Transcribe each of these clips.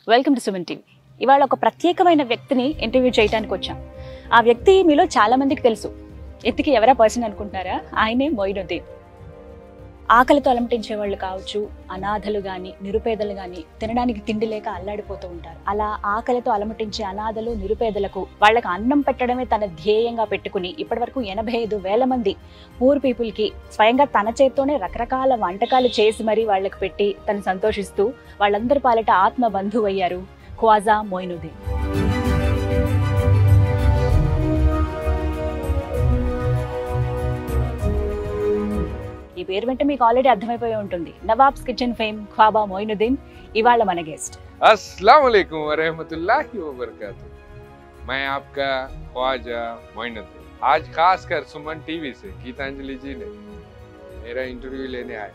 Welcome to Suman TV. ఇవాళ ఒక ప్రత్యేకమైన వ్యక్తిని ఇంటర్వ్యూ చేయడానికి వచ్చాం. ఆ వ్యక్తి మీలో చాలా మందికి తెలుసు. ఇంతకీ ఎవరా పర్సన్ అనుకుంటున్నారా? ఆయనే మొయినుద్దీన్. ఆకలితో అలమటించే వాళ్ళు కావచ్చు, అనాథలు కానీ నిరుపేదలు కానీ తినడానికి తిండి లేక అల్లాడిపోతూ ఉంటారు. అలా ఆకలితో అలమటించే అనాథలు నిరుపేదలకు వాళ్ళకి అన్నం పెట్టడమే తన ధ్యేయంగా పెట్టుకుని ఇప్పటివరకు 85,000 మంది పూర్ పీపుల్కి స్వయంగా తన చేత్తోనే రకరకాల వంటకాలు చేసి మరీ వాళ్ళకి పెట్టి తను సంతోషిస్తూ వాళ్ళందరి పాలిట ఆత్మ బంధువు అయ్యారు ఖ్వాజా మొయినుద్దీన్. ఈ పేరు వెంట మీకు ఆల్రెడీ అర్థమైపోయి ఉంటుంది. నవాబ్స్ కిచెన్ ఫేమ్ ఖ్వాజా మొయినుద్దీన్ ఇవాళ మన గెస్ట్. अस्सलाम वालेकुम व रहमतुल्लाहि व बरकातुहू। मैं आपका ख्वाजा मोइनुद्दीन आज खास कर सुमन टीवी से गीतांजलि जी ने मेरा इंटरव्यू लेने आए।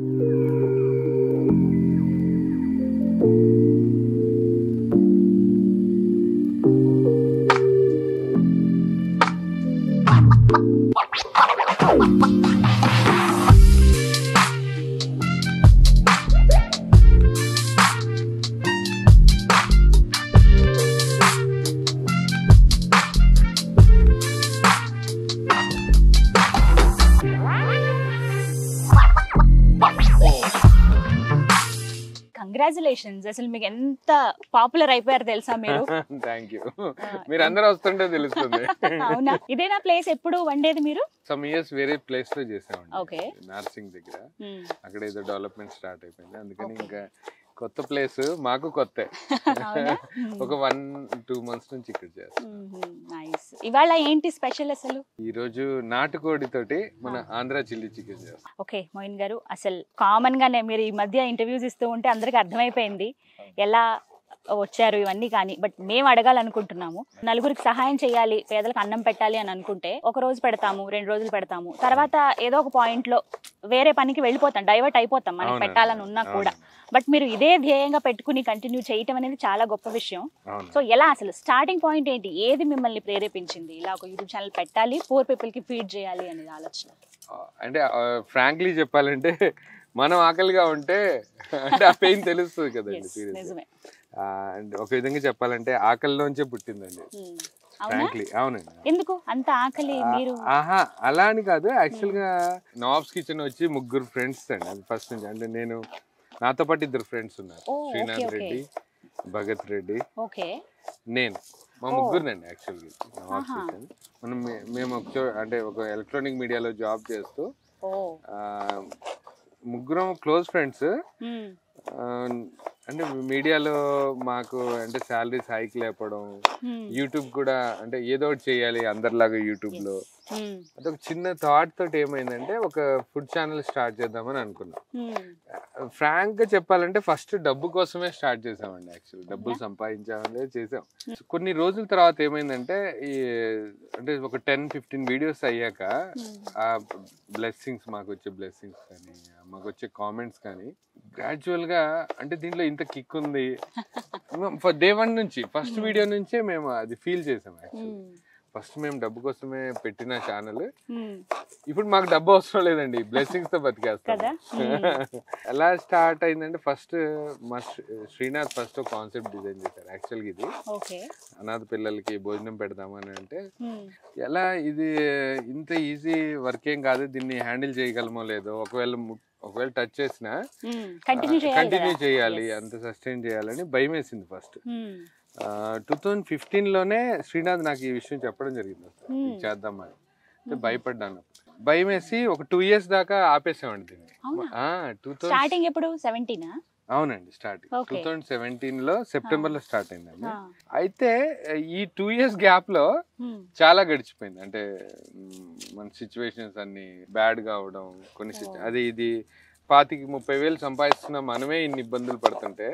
కంగ్రాచులేషన్స్. అసలు మీకు ఎంత పాపులర్ అయిపోయారు తెలుసా మీరు? Thank you. మీరు అందరూ వస్తుంటే తెలుస్తుంది. అవునా? ఇదేనా ప్లేస్ ఎప్పుడు వండేది మీరు? సమ్ ఇయర్స్ వేరే ప్లేస్ లో చేసామండి. ఓకే. నర్సింగ్ దగ్గర. అక్కడ ఏదో డెవలప్మెంట్ స్టార్ట్ అయిపోయింది, అందుకని ఇంకా కొత్త ప్లేస్ మాకు కొత్త. ఒక 1-2 months నుంచి ఇక్కడ చేస్తాం. నైస్. ఇవాళ ఏంటి స్పెషల్ అసలు? ఈ రోజు నాటుకోడి తోటి మన ఆంధ్ర చిల్లీ చికెన్ చేస్తాం. ఓకే మొయిన్ గారు, అసలు కామన్ గానే మీరు ఈ మధ్య ఇంటర్వ్యూస్ ఇస్తూ ఉంటే అందరికి అర్థమైపోయింది ఎలా వచ్చారు ఇవన్నీ, కానీ బట్ మేము అడగాలనుకుంటున్నాము. నలుగురికి సహాయం చేయాలి, పేదలకు అన్నం పెట్టాలి అని అనుకుంటే ఒక రోజు పెడతాము, 2 రోజులు పెడతాము, తర్వాత ఏదో ఒక పాయింట్ లో వేరే పనికి వెళ్ళిపోతాం, డైవర్ట్ అయిపోతాం మనకి పెట్టాలని ఉన్నా కూడా. బట్ మీరు ఇదే ధ్యేయంగా పెట్టుకుని కంటిన్యూ చేయటం అనేది చాలా గొప్ప విషయం. సో ఎలా అసలు స్టార్టింగ్ పాయింట్ ఏంటి? ఏది మిమ్మల్ని ప్రేరేపించింది ఇలా ఒక యూట్యూబ్ ఛానల్ పెట్టాలి, పూర్ పీపుల్ కి ఫీడ్ చేయాలి అనేది ఆలోచన? అంటే ఫ్రాంక్లీ చెప్పాలంటే మనం ఆకలిగా ఉంటే అంటే ఆ పెయిన్ తెలుస్తుంది కదండి. సీరియస్లీ అండ్ ఒక విధంగా చెప్పాలంటే ఆకలిలోంచే పుట్టిందండి ఫ్రాంక్లీ. అవునండి. ఎందుకు అంత ఆకలి? మీరు అలా అని కాదు, యాక్చువల్ గా నవాబ్స్ కిచెన్ వచ్చి 3 ఫ్రెండ్స్ అండి. అది ఫస్ట్ నుంచి. అంటే నేను నాతో పాటు 2 ఫ్రెండ్స్ ఉన్నారు, శ్రీనాథ్ రెడ్డి, భగత్ రెడ్డి, నేను. మా ముగ్గురునండి యాక్చువల్గా నవాబ్స్ కిచెన్. మేము అంటే ఒక ఎలక్ట్రానిక్ మీడియాలో జాబ్ చేస్తూ ముగ్గురం క్లోజ్ ఫ్రెండ్స్. అంటే మీడియాలో మాకు అంటే శాలరీస్ హైక్ లేపడం, యూట్యూబ్ కూడా అంటే ఏదో ఒకటి చేయాలి అందరిలాగా యూట్యూబ్ లో. అదొక చిన్న థాట్ తోటి ఏమైందంటే ఒక ఫుడ్ ఛానల్ స్టార్ట్ చేద్దామని అనుకున్నాం. ఫ్రాంక్ గా చెప్పాలంటే ఫస్ట్ డబ్బు కోసమే స్టార్ట్ చేసామండి. యాక్చువల్లీ డబ్బులు సంపాదించామని చేసాం. కొన్ని రోజుల తర్వాత ఏమైందంటే ఈ అంటే ఒక 10-15 వీడియోస్ అయ్యాక ఆ బ్లెస్సింగ్స్, మాకు వచ్చే బ్లెస్సింగ్స్ కానీ మాకు వచ్చే కామెంట్స్ కానీ గ్రాడ్యువల్ గా అంటే దీంట్లో ఇంత కిక్ ఉంది డే 1 నుంచి, ఫస్ట్ వీడియో నుంచే మేము అది ఫీల్ చేసాం. యాక్చువల్లీ ఫస్ట్ మేము డబ్బు కోసమే పెట్టిన ఛానల్, ఇప్పుడు మాకు డబ్బు అవసరం లేదండి, బ్లెస్సింగ్స్ తో బతికేస్తాం. ఎలా స్టార్ట్ అయిందంటే ఫస్ట్ మా శ్రీనాథ్ ఫస్ట్ ఒక కాన్సెప్ట్ డిజైన్ చేశారు. యాక్చువల్గా ఇది అనాథ పిల్లలకి భోజనం పెడదామని. అంటే ఎలా ఇది ఇంత ఈజీ వర్క్ ఏం కాదు, దీన్ని హ్యాండిల్ చేయగలమో లేదో, ఒకవేళ టచ్ చేసినా కంటిన్యూ చేయాలి, అంత సస్టైన్ చేయాలని భయం వేసింది ఫస్ట్. 2015లోనే శ్రీనాథ్ నాకు ఈ విషయం చెప్పడం జరిగింది, చేద్దామని. భయపడ్డాను, భయం వేసి ఒక 2 years దాకా ఆపేసామండి దీన్ని. అవునండి, స్టార్టింగ్ 2017లో సెప్టెంబర్ లో స్టార్ట్ అయిందండి. అయితే ఈ 2 years గ్యాప్ లో చాలా గడిచిపోయింది. అంటే మన సిచ్యువేషన్స్ అన్ని బ్యాడ్ గా అవడం, కొన్ని అది ఇది 25-30 వేలు సంపాదిస్తున్నా మనమే ఇన్ని ఇబ్బందులు పడుతుంటే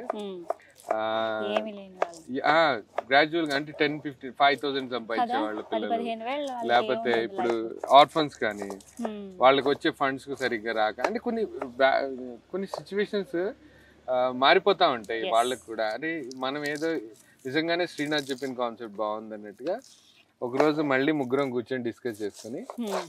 గ్రాడ్యువల్ గా అంటే 10-15-5,000 సంపాదించే వాళ్ళ పిల్లలు, లేకపోతే ఇప్పుడు ఆర్ఫన్స్ కానీ వాళ్ళకి వచ్చే ఫండ్స్ కు సరిగ్గా రాక, అంటే కొన్ని సిచ్యువేషన్స్ మారిపోతా ఉంటాయి వాళ్ళకి కూడా. అరే మనం ఏదో నిజంగానే శ్రీనాథ్ చెప్పిన కాన్సెప్ట్ బాగుంది అన్నట్టుగా ఒకరోజు మళ్ళీ ముగ్గురం కూర్చొని డిస్కస్ చేసుకుని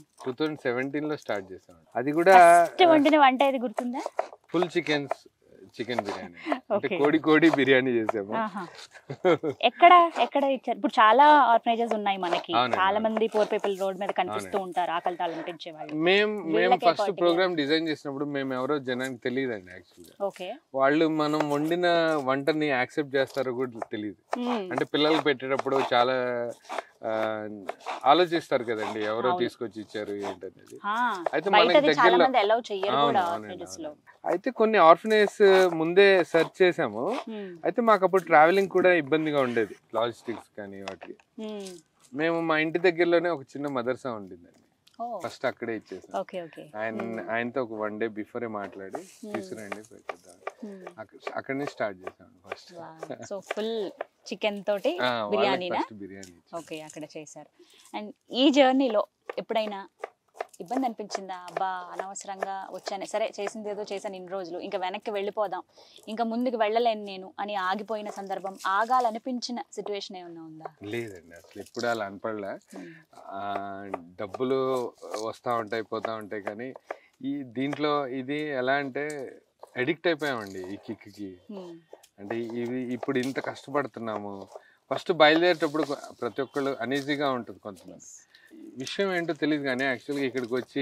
2017లో స్టార్ట్ చేసాం. అది కూడా వంట ఇది గుర్తుందా? Full chickens chicken biryani. అంటే కోడి బిర్యానీ చేసాము. ఎక్కడ ఎక్కడ ఇచ్చారు? ఇప్పుడు చాలా ఆర్గనైజర్స్ ఉన్నాయి మనకి, చాలా మంది పూర్ పీపుల్ రోడ్ మీద కనిపిస్తూ ఉంటారు, ఆకలితో అలమటించే వాళ్ళు. మేము ఫస్ట్ ప్రోగ్రామ్ డిజైన్ చేసినప్పుడు మేము ఎవరో జనానికి తెలియదండి యాక్చువల్గా. వాళ్ళు మనం వండిన వంటని యాక్సెప్ట్ చేస్తారో కూడా తెలియదు. అంటే పిల్లలకి పెట్టేటప్పుడు చాలా ఆలోచిస్తారు కదండి, ఎవరో తీసుకొచ్చి ఇచ్చారు ఏంటనేది. అయితే మనకి దగ్గరలో అయితే కొన్ని ఆర్ఫనేజ్ ముందే సెర్చ్ చేసాము. అయితే మాకు అప్పుడు ట్రావెలింగ్ కూడా ఇబ్బందిగా ఉండేది, లాజిస్టిక్స్ కానీ వాటికి. మేము మా ఇంటి దగ్గరలోనే ఒక చిన్న మదర్సా ఉండిందండి, ఫస్ట్ అక్కడే ఇచ్చేసాం. ఆయనతో ఒక 1 day బిఫోరే మాట్లాడి తీసుకురండి పెట్టేద్దాం, అక్కడి నుంచి స్టార్ట్ చేసాం ఫస్ట్. సో ఫుల్ చికెన్ తోటి బిర్యానీ ఓకే అక్కడ చేశారు. అండ్ ఈ జర్నీలో ఎప్పుడైనా ఇబ్బంది అనిపించిందా? అబ్బా అనవసరంగా వచ్చాను, సరే చేసింది ఏదో చేశాను ఇన్ని రోజులు, ఇంకా వెనక్కి వెళ్ళిపోదాం, ఇంకా ముందుకు వెళ్ళలేను నేను అని ఆగిపోయిన సందర్భం, ఆగాలనిపించిన సిచ్యువేషన్ ఏమన్నా ఉందా? లేదండి, అసలు ఎప్పుడు అలా అనపడలే. డబ్బులు వస్తూ ఉంటాయి పోతూ ఉంటాయి, కానీ దీంట్లో ఇది ఎలా అంటే అడిక్ట్ అయిపోయామండి ఈ కిక్కి. అంటే ఇప్పుడు ఇంత కష్టపడుతున్నాము. ఫస్ట్ బయలుదేరేటప్పుడు ప్రతి ఒక్కళ్ళు అనీజీగా ఉంటుంది, కొంతమంది విషయం ఏంటో తెలియదు, కానీ యాక్చువల్గా ఇక్కడికి వచ్చి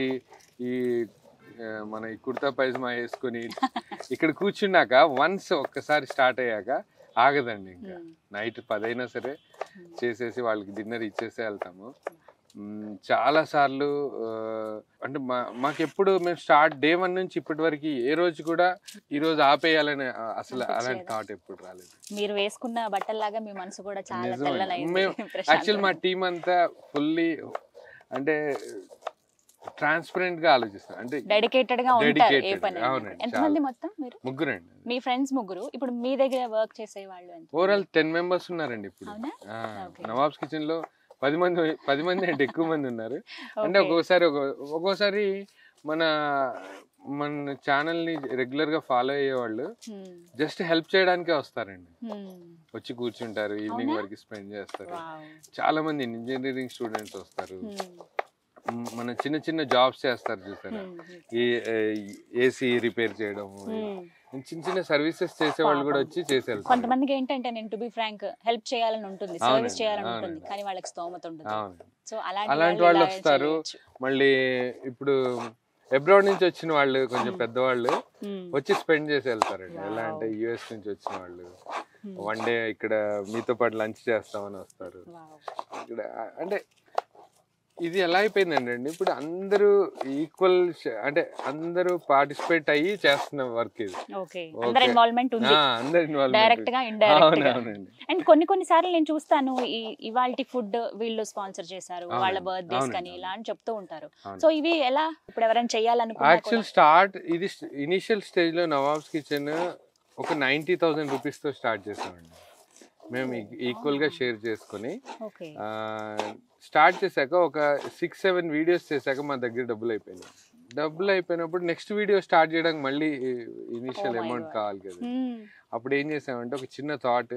మన ఈ కుర్తా పైజమా వేసుకొని ఇక్కడ కూర్చున్నాక వన్స్ ఒక్కసారి స్టార్ట్ అయ్యాక ఆగదండి. ఇంకా నైట్ 10 అయినా సరే చేసేసి వాళ్ళకి డిన్నర్ ఇచ్చేసే వెళ్తాము. చాలా సార్లు అంటే మాకెప్పుడు మేము స్టార్ట్ డే 1 నుంచి ఇప్పటి వరకు ఏ రోజు కూడా ఈ రోజు ఆపేయాలని అసలు అలాంటి థాట్ ఎప్పుడు రాలేదు. మీరు వేసుకున్న బట్టల్లాగా మీ మనసు కూడా చాలా యాక్చువల్ మా టీం అంతా ఫుల్లీ అంటే ట్రాన్స్పరెంట్ గా ఆలోచిస్తాం, అంటే డెడికేటెడ్ గా ఉంటారు ఏ పని. ఎంతమంది మొత్తం మీరు? ముగ్గురండి. మీ ఫ్రెండ్స్ ముగ్గురు. ఇప్పుడు మీ దగ్గర వర్క్ చేసే వాళ్ళు ఓవరాల్ 10 members ఉన్నారండి ఇప్పుడు. నవాబ్స్ కిచెన్ లో 10 మంది అంటే ఎక్కువ మంది ఉన్నారు. అంటే ఒక్కోసారి మన ఛానల్ ని రెగ్యులర్ గా ఫాలో అయ్యే వాళ్ళు జస్ట్ హెల్ప్ చేయడానికే వస్తారండి, వచ్చి కూర్చుంటారు, ఈవినింగ్ వరకు స్పెండ్ చేస్తారు. చాలా మంది ఇంజనీరింగ్ స్టూడెంట్స్ వస్తారు, మన చిన్న చిన్న జాబ్స్ చేస్తారు చూసారా, ఈ ఏసీ రిపేర్ చేయడం, చిన్న చిన్న సర్వీసెస్ చేసే వాళ్ళు కూడా వచ్చి చేసేది. కొంతమందికి ఏంటంటే నేను టు బి ఫ్రాంక్ హెల్ప్ చేయాలని ఉంటుంది, సర్వీస్ చేయాలని ఉంటుంది, కానీ వాళ్ళకి స్తోమత ఉండదు. సో అలాంటి వాళ్ళు వస్తారు. మళ్ళీ ఇప్పుడు అబ్రాడ్ నుంచి వచ్చిన వాళ్ళు, కొంచెం పెద్దవాళ్ళు వచ్చి స్పెండ్ చేసి వెళ్తారండి. ఎలా అంటే యుఎస్ నుంచి వచ్చిన వాళ్ళు 1 day ఇక్కడ మీతో పాటు లంచ్ చేస్తామని వస్తారు. ఇక్కడ అంటే ఇది ఎలా అయిపోయిందండి, ఇప్పుడు అందరూ ఈక్వల్, అంటే అందరూ పార్టిసిపేట్ అయ్యి చేస్తున్న వర్క్ ఇది. అందరి ఇన్వాల్వ్మెంట్ ఉంది, డైరెక్ట్ గా ఇండైరెక్ట్ గా. అండ్ కొన్ని సార్లు నేను చూస్తాను ఇవాల్టి ఫుడ్ వీళ్ళు స్పాన్సర్ చేశారు, వాళ్ళ బర్త్డేస్ కానీ ఇలా అని చెప్తూ ఉంటారు. సో ఇవి ఎలా ఇప్పుడు ఎవరైనా చేయాలనుకుంటే? యాక్చువల్ స్టార్ట్ ఇది ఇనిషియల్ స్టేజ్ లో నవాబ్స్ కిచెన్ ఒక 90,000 rupees తో స్టార్ట్ చేసామండి. మేము ఈక్వల్ గా షేర్ చేసుకుని స్టార్ట్ చేశాక ఒక 6-7 వీడియోస్ చేశాక మా దగ్గర డబ్బులు అయిపోయినప్పుడు నెక్స్ట్ వీడియో స్టార్ట్ చేయడానికి మళ్ళీ ఇనిషియల్ అమౌంట్ కావాలి కదా. అప్పుడు ఏం చేసామంటే ఒక చిన్న థాట్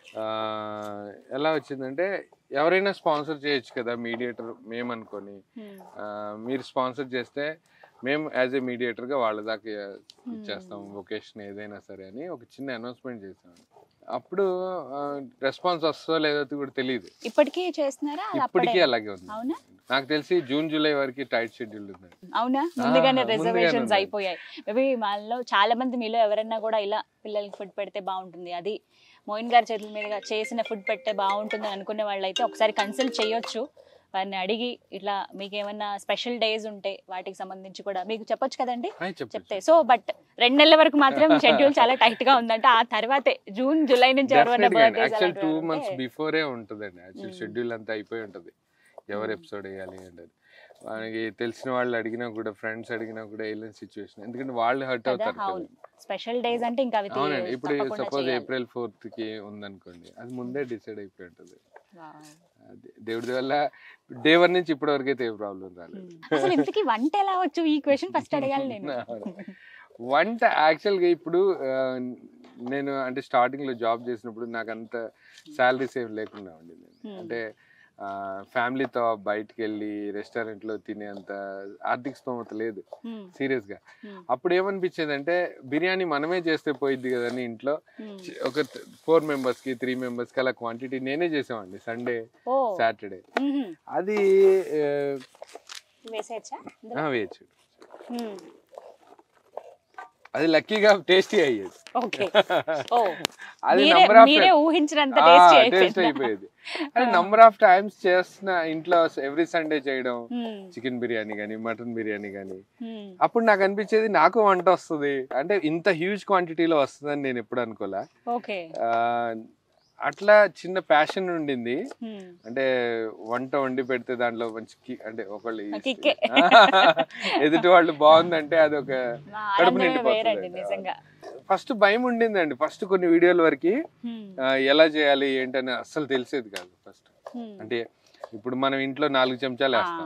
ఎలా వచ్చిందంటే, ఎవరైనా స్పాన్సర్ చేయొచ్చు కదా మీడియేటర్ మేము అనుకొని, మీరు స్పాన్సర్ చేస్తే మేము యాజ్ ఏ మీడియేటర్గా వాళ్ళ దాకా ఇచ్చేస్తాం లొకేషన్ ఏదైనా సరే అని ఒక చిన్న అనౌన్స్మెంట్ చేసాం. అప్పుడు రెస్పాన్స్ వస్తుందో లేదో కూడా తెలియదు. ఇప్పటికీ చేస్తున్నారా? ఇప్పటికీ అలాగే ఉంది. నాకు తెలిసి జూన్ జూలై వరకు టైట్ షెడ్యూల్ ఉంది. అవునా? ముందుగానే రిజర్వేషన్స్ అయిపోయాయి. మేబీ వాళ్ళలో చాలా మంది మీలో ఎవరైనా కూడా ఇలా పిల్లలకి ఫుడ్ పెడితే బాగుంటుంది, అది మోయిన్ గారి చేతుల మీద చేసిన ఫుడ్ పెడితే బాగుంటుంది అని అనుకునే వాళ్ళు అయితే ఒకసారి కన్సల్ట్ చేయొచ్చు, వారిని అడిగి. ఇట్లా మీకు ఏమన్నా స్పెషల్ డేస్ ఉంటే వాటికి సంబంధించి కూడా మీకు చెప్పొచ్చు కదండి, చెప్తే. సో బట్ 2 నెలల వరకు మాత్రం షెడ్యూల్ చాలా టైట్ గా ఉందంట. ఆ తర్వాతే జూన్ జూలై నుంచి ఎవరైనా బర్త్డేస్ 2 months బిఫోరే ఉంటుందండి యాక్చువల్ షెడ్యూల్ అంతా అయిపోయి ఉంటుంది, ఎవరు ఎపిసోడ్ వేయాలి అంటే. మనకి తెలిసిన వాళ్ళు అడిగినా కూడా, ఫ్రెండ్స్ అడిగినా కూడా వెళ్ళిన సిచ్యువేషన్, ఎందుకంటే వాళ్ళు హర్ట్ అవుతారు. స్పెషల్ డేస్ అంటే ఇంకా ఇప్పుడు సపోజ్ April 4th కి ఉందనుకోండి, అది ముందే డిసైడ్ అయిపోయి ఉంటుంది. దేవుడి వల్ల డే 1 నుంచి ఇప్పటి వరకు అయితే ఏ ప్రాబ్లం రాలేదు. అసలు ఇంతకీ వంట ఎలా వచ్చు? ఈ క్వశ్చన్ ఫస్ట్ అడగాలి నేను. వంట యాక్చువల్గా ఇప్పుడు నేను అంటే స్టార్టింగ్ లో జాబ్ చేసినప్పుడు నాకు అంత శాలరీస్ ఏం లేకుండా ఉండేది. అంటే ఫ్యామిలీతో బయటికి వెళ్ళి రెస్టారెంట్లో తినేంత ఆర్థిక స్తోమత లేదు సీరియస్గా. అప్పుడు ఏమనిపించేది అంటే బిర్యానీ మనమే చేస్తే పోయిద్ది కదని ఇంట్లో ఒక 4 మెంబర్స్కి 3 మెంబర్స్కి అలా క్వాంటిటీ నేనే చేసామండి సండే సాటర్డే. అది వేయచ్చు. అది లక్కీగా టేస్టీ అయ్యేది. అది టేస్ట్ అయిపోయేది. అది నంబర్ ఆఫ్ టైమ్స్ చేస్తున్న ఇంట్లో ఎవ్రీ సండే చేయడం చికెన్ బిర్యానీ కానీ మటన్ బిర్యానీ కానీ. అప్పుడు నాకు అనిపించేది నాకు వంట వస్తుంది అంటే ఇంత హ్యూజ్ క్వాంటిటీలో వస్తుందని నేను ఎప్పుడు అనుకోలే. అట్లా చిన్న ప్యాషన్ ఉండింది. అంటే వంట వండి పెడితే దాంట్లో మంచి అంటే ఒకళ్ళు ఎదుటి వాళ్ళు బాగుందంటే అది ఒక కడుపు నిండిపోతుంది. ఫస్ట్ భయం ఉండిందండి. ఫస్ట్ కొన్ని వీడియోల వరకు ఎలా చేయాలి ఏంటని అస్సలు తెలిసేది కాదు ఫస్ట్. అంటే ఇప్పుడు మనం ఇంట్లో 4 చెంచాలు వేస్తాం,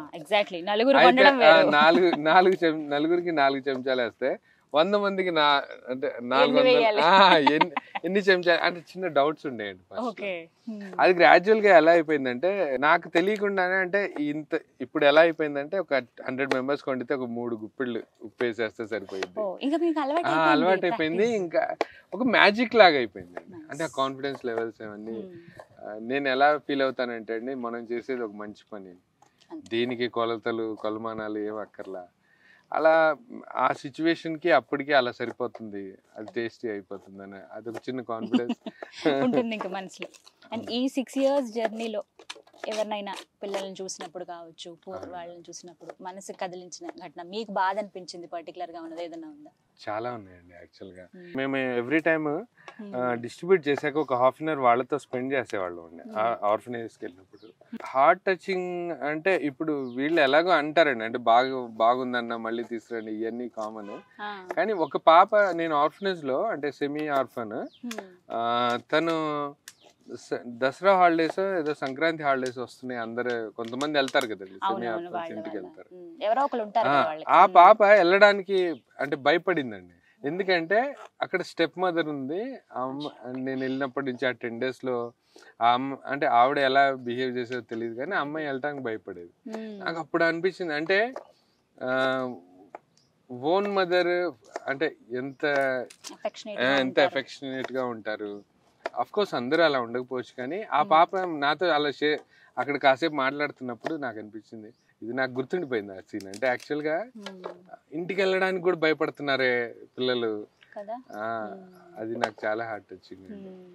నలుగురికి 4 చెంచాలు వేస్తే 100 మందికి అంటే 400 ఎన్ని చెంచాలు అంటే చిన్న డౌట్స్ ఉండేయండి ఫస్ట్. అది గ్రాడ్యువల్ గా ఎలా అయిపోయిందంటే నాకు తెలియకుండానే అంటే ఇంత ఇప్పుడు ఎలా అయిపోయిందంటే ఒక 100 మెంబర్స్ వండితే ఒక 3 గుప్పిళ్ళు ఉప్పు వేసేస్తే సరిపోయింది. అలవాటు అయిపోయింది. ఇంకా ఒక మ్యాజిక్ లాగా అయిపోయింది. అంటే ఆ కాన్ఫిడెన్స్ లెవెల్స్ అవన్నీ నేను ఎలా ఫీల్ అవుతానంటే అండి మనం చేసేది ఒక మంచి పని, దీనికి కొలతలు కొలమానాలు ఏం అక్కర్లా. అలా ఆ సిచ్యువేషన్ కి అప్పటికి అలా సరిపోతుంది, అది టేస్టీ అయిపోతుంది అని అదొక చిన్న కాన్ఫిడెన్స్ ఉంటుంది ఇంకా మనసులో. అండ్ ఈ 6 years జర్నీలో ఎవరినైనా పిల్లల్ని చూసినప్పుడు కావచ్చు, పూర్ వాళ్ళని చూసినప్పుడు మనసు కదిలించిన ఘటన, మీకు బాధ అనిపించింది పర్టికులర్ గా ఉన్నది ఏదైనా ఉందా? చాలా ఉన్నాయండి. యాక్చువల్గా మేము ఎవ్రీ టైమ్ డిస్ట్రిబ్యూట్ చేశాక ఒక హాఫ్ అన్ అవర్ వాళ్ళతో స్పెండ్ చేసేవాళ్ళు ఉండే ఆర్ఫనేజ్కి వెళ్ళినప్పుడు. హార్ట్ టచింగ్ అంటే ఇప్పుడు వీళ్ళు ఎలాగో అంటారండి అంటే బాగుందన్న మళ్ళీ తీసుకురండి ఇవన్నీ కామన్. కానీ ఒక పాప నేను ఆర్ఫనేజ్ లో అంటే సెమీ ఆర్ఫన్, తను దసరా హాలిడేస్ ఏదో సంక్రాంతి హాలిడేస్ వస్తున్నాయి, అందరు కొంతమంది వెళ్తారు కదండి సెమీ ఆర్ఫన్స్ ఇంటికి వెళ్తారు. ఆ పాప వెళ్ళడానికి అంటే భయపడిందండి. ఎందుకంటే అక్కడ స్టెప్ మదర్ ఉంది. నేను వెళ్ళినప్పటి నుంచి ఆ 10 days లో ఆ అమ్మ అంటే ఆవిడ ఎలా బిహేవ్ చేసేదో తెలియదు కానీ ఆ అమ్మాయి వెళ్ళటానికి భయపడేది. నాకు అప్పుడు అనిపించింది అంటే ఓన్ మదర్ అంటే ఎంత ఎఫెక్షనేట్ గా ఉంటారు. అఫ్ కోర్స్ అందరూ అలా ఉండకపోవచ్చు కానీ ఆ పాప నాతో అలా అక్కడ కాసేపు మాట్లాడుతున్నప్పుడు నాకు అనిపించింది, ఇది నాకు గుర్తుండిపోయింది ఆ సీన్. అంటే యాక్చువల్ గా ఇంటికి వెళ్ళడానికి కూడా భయపడుతున్నారే పిల్లలు, అది నాకు చాలా హార్ట్ టచింగ్.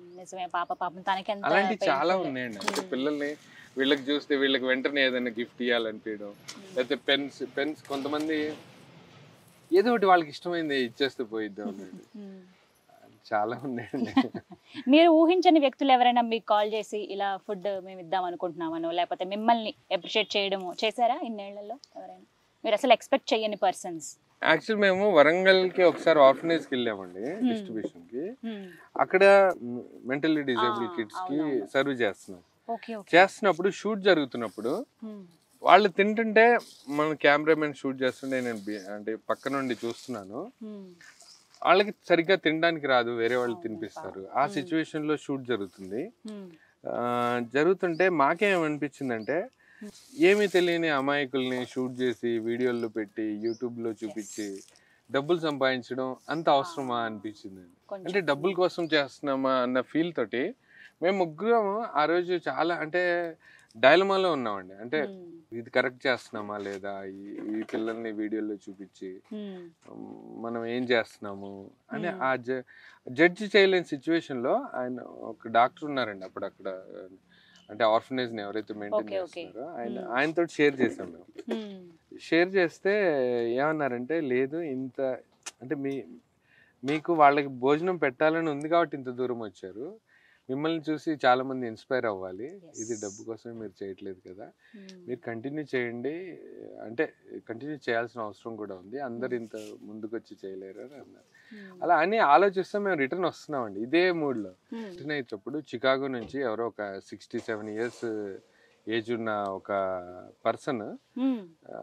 అలాంటి చాలా ఉన్నాయండి. అంటే పిల్లల్ని వీళ్ళకి చూస్తే వీళ్ళకి వెంటనే ఏదైనా గిఫ్ట్ ఇవ్వాలనిపించడం, లేకపోతే పెన్స్ కొంతమంది ఏదో ఒకటి వాళ్ళకి ఇష్టమైంది ఇచ్చేస్తే పోయిద్దాం అనేది చాలా ఉన్నాయండి. మీరు ఊహించని వ్యక్తులు ఎవరైనా మీకు కాల్ చేసి ఇలా ఫుడ్ మేము ఇద్దాం అనుకుంటున్నామనో లేకపోతే మిమ్మల్ని అప్రిషియేట్ చేయడమో చేశారా ఇన్నేళ్లలో ఎవరైనా? మీరు అసలు ఎక్స్పెక్ట్ చేయని పర్సన్స్. యాక్చువల్ మేము వరంగల్కి ఒకసారి ఆర్ఫనేజ్కి వెళ్ళామండి డిస్ట్రిబ్యూషన్ కి. అక్కడ మెంటల్లీ డిజేబుల్ కిడ్స్ కి సర్వ్ చేస్తున్నప్పుడు షూట్ జరుగుతున్నప్పుడు వాళ్ళు తింటుంటే మన కెమెరామెన్ షూట్ చేస్తుంటే నేను అంటే పక్క నుండి చూస్తున్నాను. వాళ్ళకి సరిగ్గా తినడానికి రాదు, వేరే వాళ్ళు తినిపిస్తారు. ఆ సిచ్యువేషన్ లో షూట్ జరుగుతుంటే మాకేమనిపించిందంటే ఏమీ తెలియని అమాయకుల్ని షూట్ చేసి వీడియోల్లో పెట్టి యూట్యూబ్ లో చూపించి డబ్బులు సంపాదించడం అంత అవసరమా అనిపించింది. అంటే డబ్బుల కోసం చేస్తున్నామా అన్న ఫీల్ తోటి మేము ముగ్గురం ఆ రోజు చాలా అంటే డైలమాలో ఉన్నామండి. అంటే ఇది కరెక్ట్ చేస్తున్నామా లేదా, ఈ పిల్లల్ని వీడియోలో చూపించి మనం ఏం చేస్తున్నాము అని ఆ జడ్జి చేయలేని సిచ్యువేషన్ లో ఆయన ఒక డాక్టర్ ఉన్నారండి అప్పుడు అక్కడ, అంటే ఆర్ఫనేజ్ ని ఎవరైతే మెయింటైన్ చేస్తున్నారో ఆయనతో షేర్ చేసాం మేము. షేర్ చేస్తే ఏమన్నారంటే లేదు ఇంత అంటే మీకు వాళ్ళకి భోజనం పెట్టాలని ఉంది కాబట్టి ఇంత దూరం వచ్చారు, మిమ్మల్ని చూసి చాలా మంది ఇన్స్పైర్ అవ్వాలి, ఇది డబ్బు కోసమే మీరు చేయట్లేదు కదా, మీరు కంటిన్యూ చేయండి, అంటే కంటిన్యూ చేయాల్సిన అవసరం కూడా ఉంది, అందరు ఇంత ముందుకు వచ్చి చేయలేరు అని అన్నారు. అలా అని ఆలోచిస్తే మేము రిటర్న్ వస్తున్నామండి ఇదే మూడ్లో. రిటర్న్ అయ్యేటప్పుడు చికాగో నుంచి ఎవరో ఒక 67 years ఏజ్ ఉన్న ఒక పర్సన్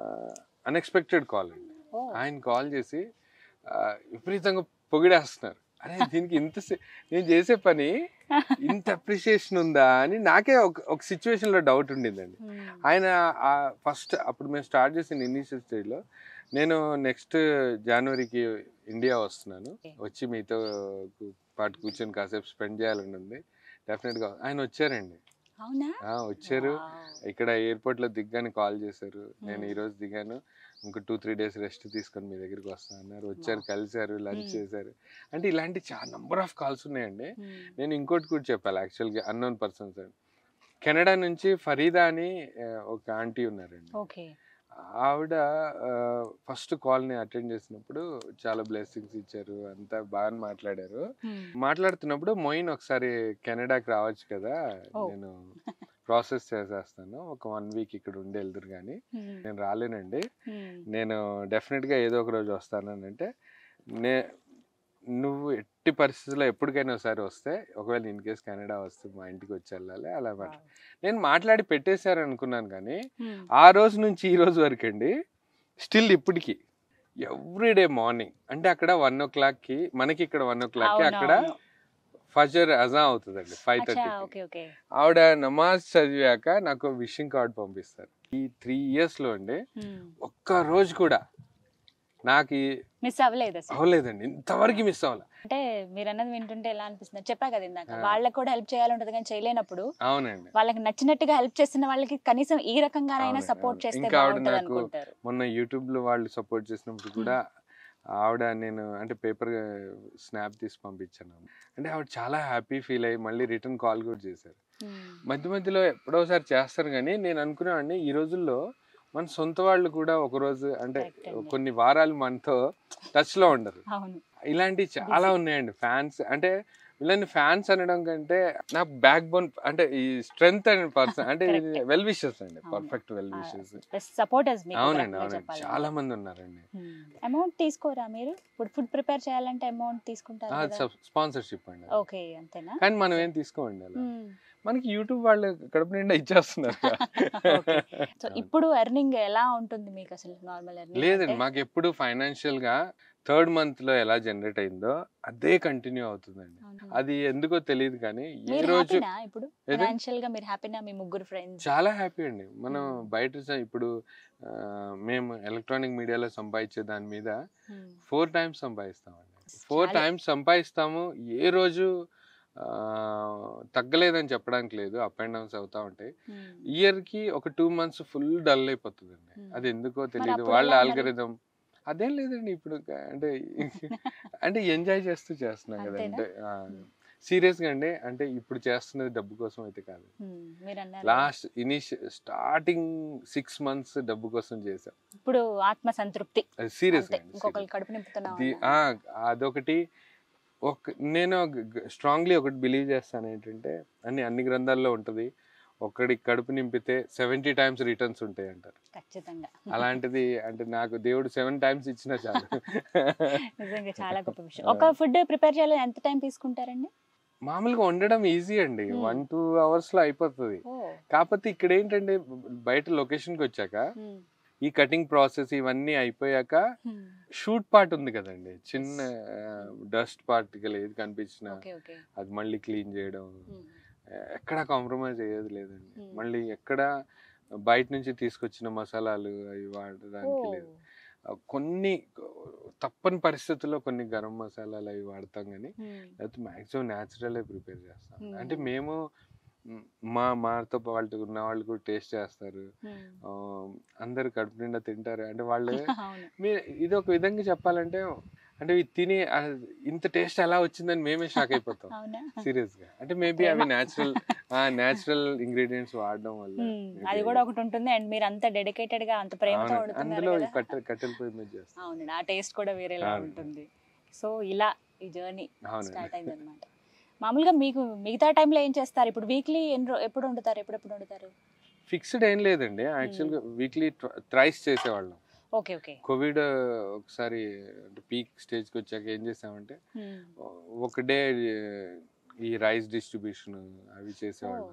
అన్ఎక్స్పెక్టెడ్ కాల్ అండి. ఆయన కాల్ చేసి విపరీతంగా పొగిడేస్తున్నారు. అరే దీనికి నేను చేసే పని ఇంత అప్రిషియేషన్ ఉందా అని నాకే ఒక సిచ్యువేషన్ లో డౌట్ ఉండిందండి. ఆయన ఫస్ట్ అప్పుడు మేము స్టార్ట్ చేసిన ఇనీషియల్ స్టేజ్ లో నేను నెక్స్ట్ జనవరికి ఇండియా వస్తున్నాను, వచ్చి మీతో పాటు కూర్చొని కాసేపు స్పెండ్ చేయాలని ఉంది, డెఫినెట్ గా ఆయన వచ్చారండి. వచ్చారు, ఇక్కడ ఎయిర్పోర్ట్ లో దిగ్గానే కాల్ చేశారు, నేను ఈ రోజు దిగాను, ఇంకో 2-3 days రెస్ట్ తీసుకొని మీ దగ్గరికి వస్తాను అన్నారు. వచ్చారు, కలిసారు, లంచ్ చేశారు. అంటే ఇలాంటి చాలా నంబర్ ఆఫ్ కాల్స్ ఉన్నాయండి. నేను ఇంకోటి కూడా చెప్పాలి, యాక్చువల్గా అన్నోన్ పర్సన్స్ అండి. కెనడా నుంచి ఫరీదా అని ఒక ఆంటీ ఉన్నారండి. ఆవిడ ఫస్ట్ కాల్ని అటెండ్ చేసినప్పుడు చాలా బ్లెస్సింగ్స్ ఇచ్చారు, అంతా బాగా మాట్లాడారు. మాట్లాడుతున్నప్పుడు మొయిన్ ఒకసారి కెనడాకి రావచ్చు కదా, నేను ప్రాసెస్ చేసేస్తాను, ఒక 1 week ఇక్కడ ఉండి వెళ్తురు కానీ నేను రాలేనండి, నేను డెఫినెట్గా ఏదో ఒక రోజు వస్తానని అంటే, నువ్వు ఎట్టి పరిస్థితుల్లో ఎప్పటికైనా ఒకసారి వస్తే, ఒకవేళ ఇన్ కేస్ కెనడా వస్తే మా ఇంటికి వచ్చి వెళ్ళాలి అలా నేను మాట్లాడి పెట్టేశారు అనుకున్నాను. కానీ ఆ రోజు నుంచి ఈ రోజు వరకు అండి స్టిల్ ఇప్పటికి ఎవ్రీడే మార్నింగ్, అంటే అక్కడ 1 o'clockకి, మనకి ఇక్కడ 1 o'clockకి, అక్కడ ఫజర్ అజా అవుతుందండి 5:30. ఆవిడ నమాజ్ చదివాక నాకు విషింగ్ కార్డ్ పంపిస్తారు. ఈ 3 years లో అండి ఒక్క రోజు కూడా నాకు మిస్ అవ్వలేదండి, ఇంతవరకు మిస్ అవ్వలే. అంటే మీరు అన్నది వింటుంటే ఎలా అనిపిస్తుంది, చెప్పా కదా ఇందాక, వాళ్ళకి కూడా హెల్ప్ చేయాలంటది కానీ చేయలేనప్పుడు అవునండి వాళ్ళకి నచ్చినట్టుగా హెల్ప్ చేస్తున్న వాళ్ళకి కనీసం ఈ రకంగానైనా సపోర్ట్ చేస్తే బాగుంటది అనుకుంటారు. మొన్న యూట్యూబ్ లో వాళ్ళు సపోర్ట్ చేసినప్పుడు కూడా ఆవిడ, నేను అంటే పేపర్ స్నాప్ తీసి పంపించాను, అంటే ఆవిడ చాలా హ్యాపీ ఫీల్ అయ్యి మళ్ళీ రిటర్న్ కాల్ కూడా చేశారు. మధ్య మధ్యలో ఎప్పుడోసారి చేస్తారు, కానీ నేను అనుకున్నానండి ఈ రోజుల్లో మన సొంత వాళ్ళు కూడా ఒకరోజు అంటే కొన్ని వారాలు మనతో టచ్ లో ఉండరు. ఇలాంటివి చాలా ఉన్నాయండి. ఫ్యాన్స్ అంటే వీళ్ళని ఫ్యాన్స్ అనడం కంటే నాకు బ్యాక్ బోన్ అంటే ఈ స్ట్రెంగ్త్ అండ్ పర్సన్ అంటే వెల్ విషర్స్ అండి, పర్ఫెక్ట్ వెల్ విషర్స్, సపోర్టర్స్. అవునండి అవునండి, చాలా మంది ఉన్నారండి. అమౌంట్ తీసుకోరా మీరు? ఫుడ్ ప్రిపేర్ చేయాలంటే అమౌంట్ తీసుకుంటారు? స్పాన్సర్షిప్ అండి. ఓకే, అంతేనా? కానీ మనం ఏం తీసుకోండి, అలా మనకి యూట్యూబ్ వాళ్ళు కడుపు నిండా ఇచ్చేస్తున్నారు. ఇప్పుడు ఎర్నింగ్ ఎలా ఉంటుంది మీకు అసలు? నార్మల్ ఎర్నింగ్ లేదండి, మాకు ఎప్పుడు ఫైనాన్షియల్ గా 3rd month లో ఎలా జనరేట్ అయిందో అదే కంటిన్యూ అవుతుందండి. అది ఎందుకో తెలియదు కానీ ఏ రోజు ఇప్పుడు ఫైనాన్షియల్ గా మీరు హ్యాపీనా? మీ ముగ్గురు ఫ్రెండ్స్ చాలా హ్యాపీ అండి. మనం బయట ఇప్పుడు మేము ఎలక్ట్రానిక్ మీడియాలో సంపాదించే దాని మీద 4 times సంపాదిస్తామండి. 4 times సంపాదిస్తాము. ఏ రోజు తగ్గలేదని చెప్పడానికి లేదు, అప్ అండ్ డౌన్స్ అవుతా ఉంటాయి. ఇయర్ కి ఒక 2 months ఫుల్ డల్ అయిపోతుందండి. అది ఎందుకో తెలియదు, వాళ్ళ ఆల్గరిథం అదేం లేదండి. ఇప్పుడు అంటే ఎంజాయ్ చేస్తూ చేస్తున్నాం కదా, అంటే సీరియస్ గా అండి. అంటే ఇప్పుడు చేస్తున్నది డబ్బు కోసం అయితే కాదు, లాస్ట్ స్టార్టింగ్ 6 months డబ్బు కోసం చేసాం. ఇప్పుడు ఆత్మ సంతృప్తి, సీరియస్ గా అదొకటి. నేను స్ట్రాంగ్లీ ఒకటి బిలీవ్ చేస్తాను ఏంటంటే, అన్ని గ్రంథాల్లో ఉంటది, ఒకటి కడుపు నింపితే 70 times రిటర్న్స్ ఉంటాయి అంటారు. ఖచ్చితంగా. అలాంటిది అంటే నాకు దేవుడు 7 times ఇచ్చినా చాలు. నిజంగా చాలా గొప్ప విషయం. ఒక ఫుడ్ ప్రిపేర్ చేయాలని ఎంత టైం తీసుకుంటారండి? మామూలుగా వండడం ఈజీ అండి, 1-2 hours లో అయిపోతుంది. కాకపోతే ఇక్కడ ఏంటంటే, బయట లొకేషన్ కి వచ్చాక ఈ కటింగ్ ప్రాసెస్ ఇవన్నీ అయిపోయాక షూట్ పార్ట్ ఉంది కదండి, చిన్న డస్ట్ పార్టికల్ ఏది కనిపించినా అది మళ్ళీ క్లీన్ చేయడం, ఎక్కడ కాంప్రమైజ్ అయ్యేది లేదండి. మళ్ళీ ఎక్కడ బయట నుంచి తీసుకొచ్చిన మసాలాలు అవి వాడడానికి లేదు. కొన్ని తప్పని పరిస్థితుల్లో కొన్ని గరం మసాలాలు అవి వాడతాం, కానీ లేకపోతే మ్యాక్సిమం న్యాచురల్ ప్రిపేర్ చేస్తాం. అంటే మేము మాతో పాటు ఉన్న వాళ్ళు కూడా టేస్ట్ చేస్తారు, అందరు కడుపు నిండా తింటారు. అంటే వాళ్ళు ఇది ఒక విధంగా చెప్పాలంటే, అంటే తిని ఇంత టేస్ట్ ఎలా వచ్చిందని మేమే షాక్ అయిపోతాం సీరియస్ గా. అంటే మేబీ అవి న్యాచురల్ ఇంగ్రీడియంట్స్ వాడడం వల్ల అది కూడా ఒకటి ఉంటుంది. అండ్ మీరు అంత డెడికేటెడ్ గా అంత ప్రేమతో అందులో కట్టెల పొయ్యి మీద చేస్తాం. అవునండి, ఆ టేస్ట్ కూడా వేరేలా ఉంటుంది. సో ఇలా ఈ జర్నీ స్టార్ట్ అయింది అనమాట. మామూలుగా మీకు మిగతా టైంలో ఏం చేస్తారు? ఇప్పుడు వీక్లీ ఎప్పుడు వండుతారు, ఎప్పుడెప్పుడు వండుతారు? ఫిక్స్డ్ ఏం లేదండి, యాక్చువల్గా వీక్లీ థ్రైస్ చేసేవాళ్ళం. Okay okay. కోవిడ్ ఒకసారి పీక్ స్టేజ్కి వచ్చాక ఏం చేసామంటే, ఒక డే ఈ రైస్ డిస్ట్రిబ్యూషన్ అవి చేసేవాళ్ళం,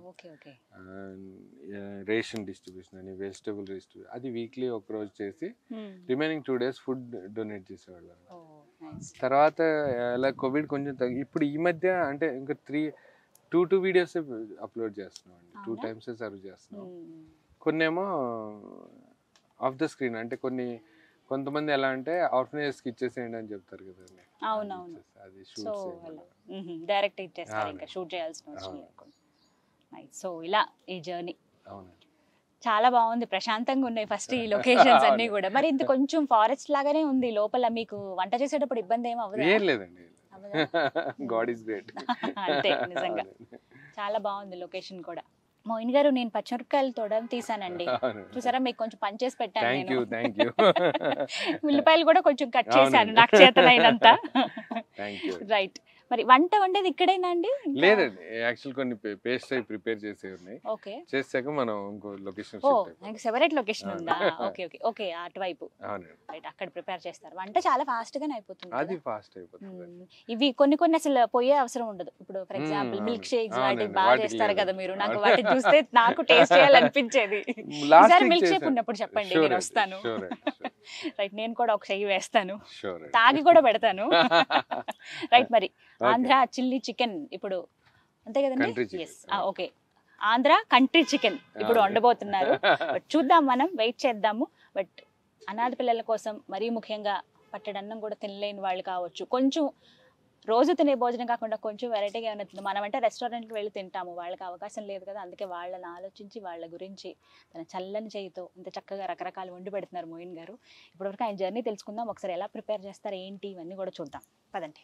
రేషన్ డిస్ట్రిబ్యూషన్ అని, వెజిటబుల్ డిస్ట్రిబ్యూషన్ అది వీక్లీ ఒక రోజు చేసి రిమైనింగ్ 2 days ఫుడ్ డొనేట్ చేసేవాళ్ళం. తర్వాత అలా కోవిడ్ కొంచెం తగ్గి ఇప్పుడు ఈ మధ్య అంటే ఇంకా 2 వీడియోస్ అప్లోడ్ చేస్తున్నాం అండి. 2 times సర్వ్ చేస్తున్నాం. కొన్నేమో ఆఫ్ ద స్క్రీన్ అంటే కొంతమంది ఎలా అంటే ఆర్ఫనేజెస్కి ఇచ్చేసేయండి అని చెప్తారు కదండి. అవునవును. అది సో షూట్స్ డైరెక్ట్ ఇచ్చేస్తారు, ఇంకా షూట్ చేయాల్సిన అవసరం లేకుండా. సో ఇలా ఈ జర్నీ అవునండి. చాలా బాగుంది, ప్రశాంతంగా ఉన్నాయి ఫస్ట్ ఈ లొకేషన్స్ అన్ని కూడా. మరి ఇంత కొంచెం ఫారెస్ట్ లాగానే ఉంది లోపల, మీకు వంట చేసేటప్పుడు ఇబ్బంది ఏమి అవ్వదు? ఏం లేదండి. God is great. అంతే, నిజంగా చాలా బాగుంది లొకేషన్ కూడా. మోయిన్ గారు, నేను పచ్చిమిరపకాయలు తోడని తీసానండి, చూసారా? మీకు కొంచెం పని చేసి పెట్టాను నేను. ఉల్లిపాయలు కూడా కొంచెం కట్ చేశాను నాకు చేతనైనంత. రైట్. మరి వంట వండేది ఇక్కడేనా అండి? లేదండి, యాక్చువల్ కొన్ని పేస్ట్ అయి ప్రిపేర్ చేసే ఉన్నాయి. ఓకే. చేసాక మనం ఇంకో లొకేషన్ నాకు సెపరేట్ లొకేషన్ ఉందా? ఓకే ఓకే ఓకే, అటువైపు. రైట్, అక్కడ ప్రిపేర్ చేస్తారు. వంట చాలా ఫాస్ట్ గానే అయిపోతుంది. అది ఫాస్ట్ అయిపోతుంది. ఇవి కొన్ని అసలు పోయే అవసరం ఉండదు. ఇప్పుడు ఫర్ ఎగ్జాంపుల్ మిల్క్ షేక్స్ వాటికి బాగా చేస్తారు కదా మీరు, నాకు వాటిని చూస్తే నాకు టేస్ట్ చేయాలనిపించేది. ఈసారి మిల్క్ షేక్ ఉన్నప్పుడు చెప్పండి, నేను వస్తాను. రైట్, నేను కూడా ఒక చెయ్యి వేస్తాను, తాగి కూడా పెడతాను. రైట్. మరి ఆంధ్ర చిల్లీ చికెన్ ఇప్పుడు అంతే కదండి? ఓకే, ఆంధ్ర కంట్రీ చికెన్ ఇప్పుడు వండబోతున్నారు. బట్ చూద్దాం, మనం వెయిట్ చేద్దాము. బట్ అనాథ పిల్లల కోసం, మరీ ముఖ్యంగా పట్టడన్నం కూడా తినలేని వాళ్ళు కావచ్చు, కొంచెం రోజు తినే భోజనం కాకుండా కొంచెం వెరైటీగా ఏమైనా తింటాం. మనం అంటే రెస్టారెంట్కి వెళ్ళి తింటాము, వాళ్ళకి అవకాశం లేదు కదా. అందుకే వాళ్ళని ఆలోచించి వాళ్ళ గురించి తన చల్లని చేయితో ఇంత చక్కగా రకరకాలు వండి పెడుతున్నారు మోయిన్ గారు. ఇప్పటివరకు ఆయన జర్నీ తెలుసుకుందాం, ఒకసారి ఎలా ప్రిపేర్ చేస్తారు ఏంటి ఇవన్నీ కూడా చూద్దాం, పదండి.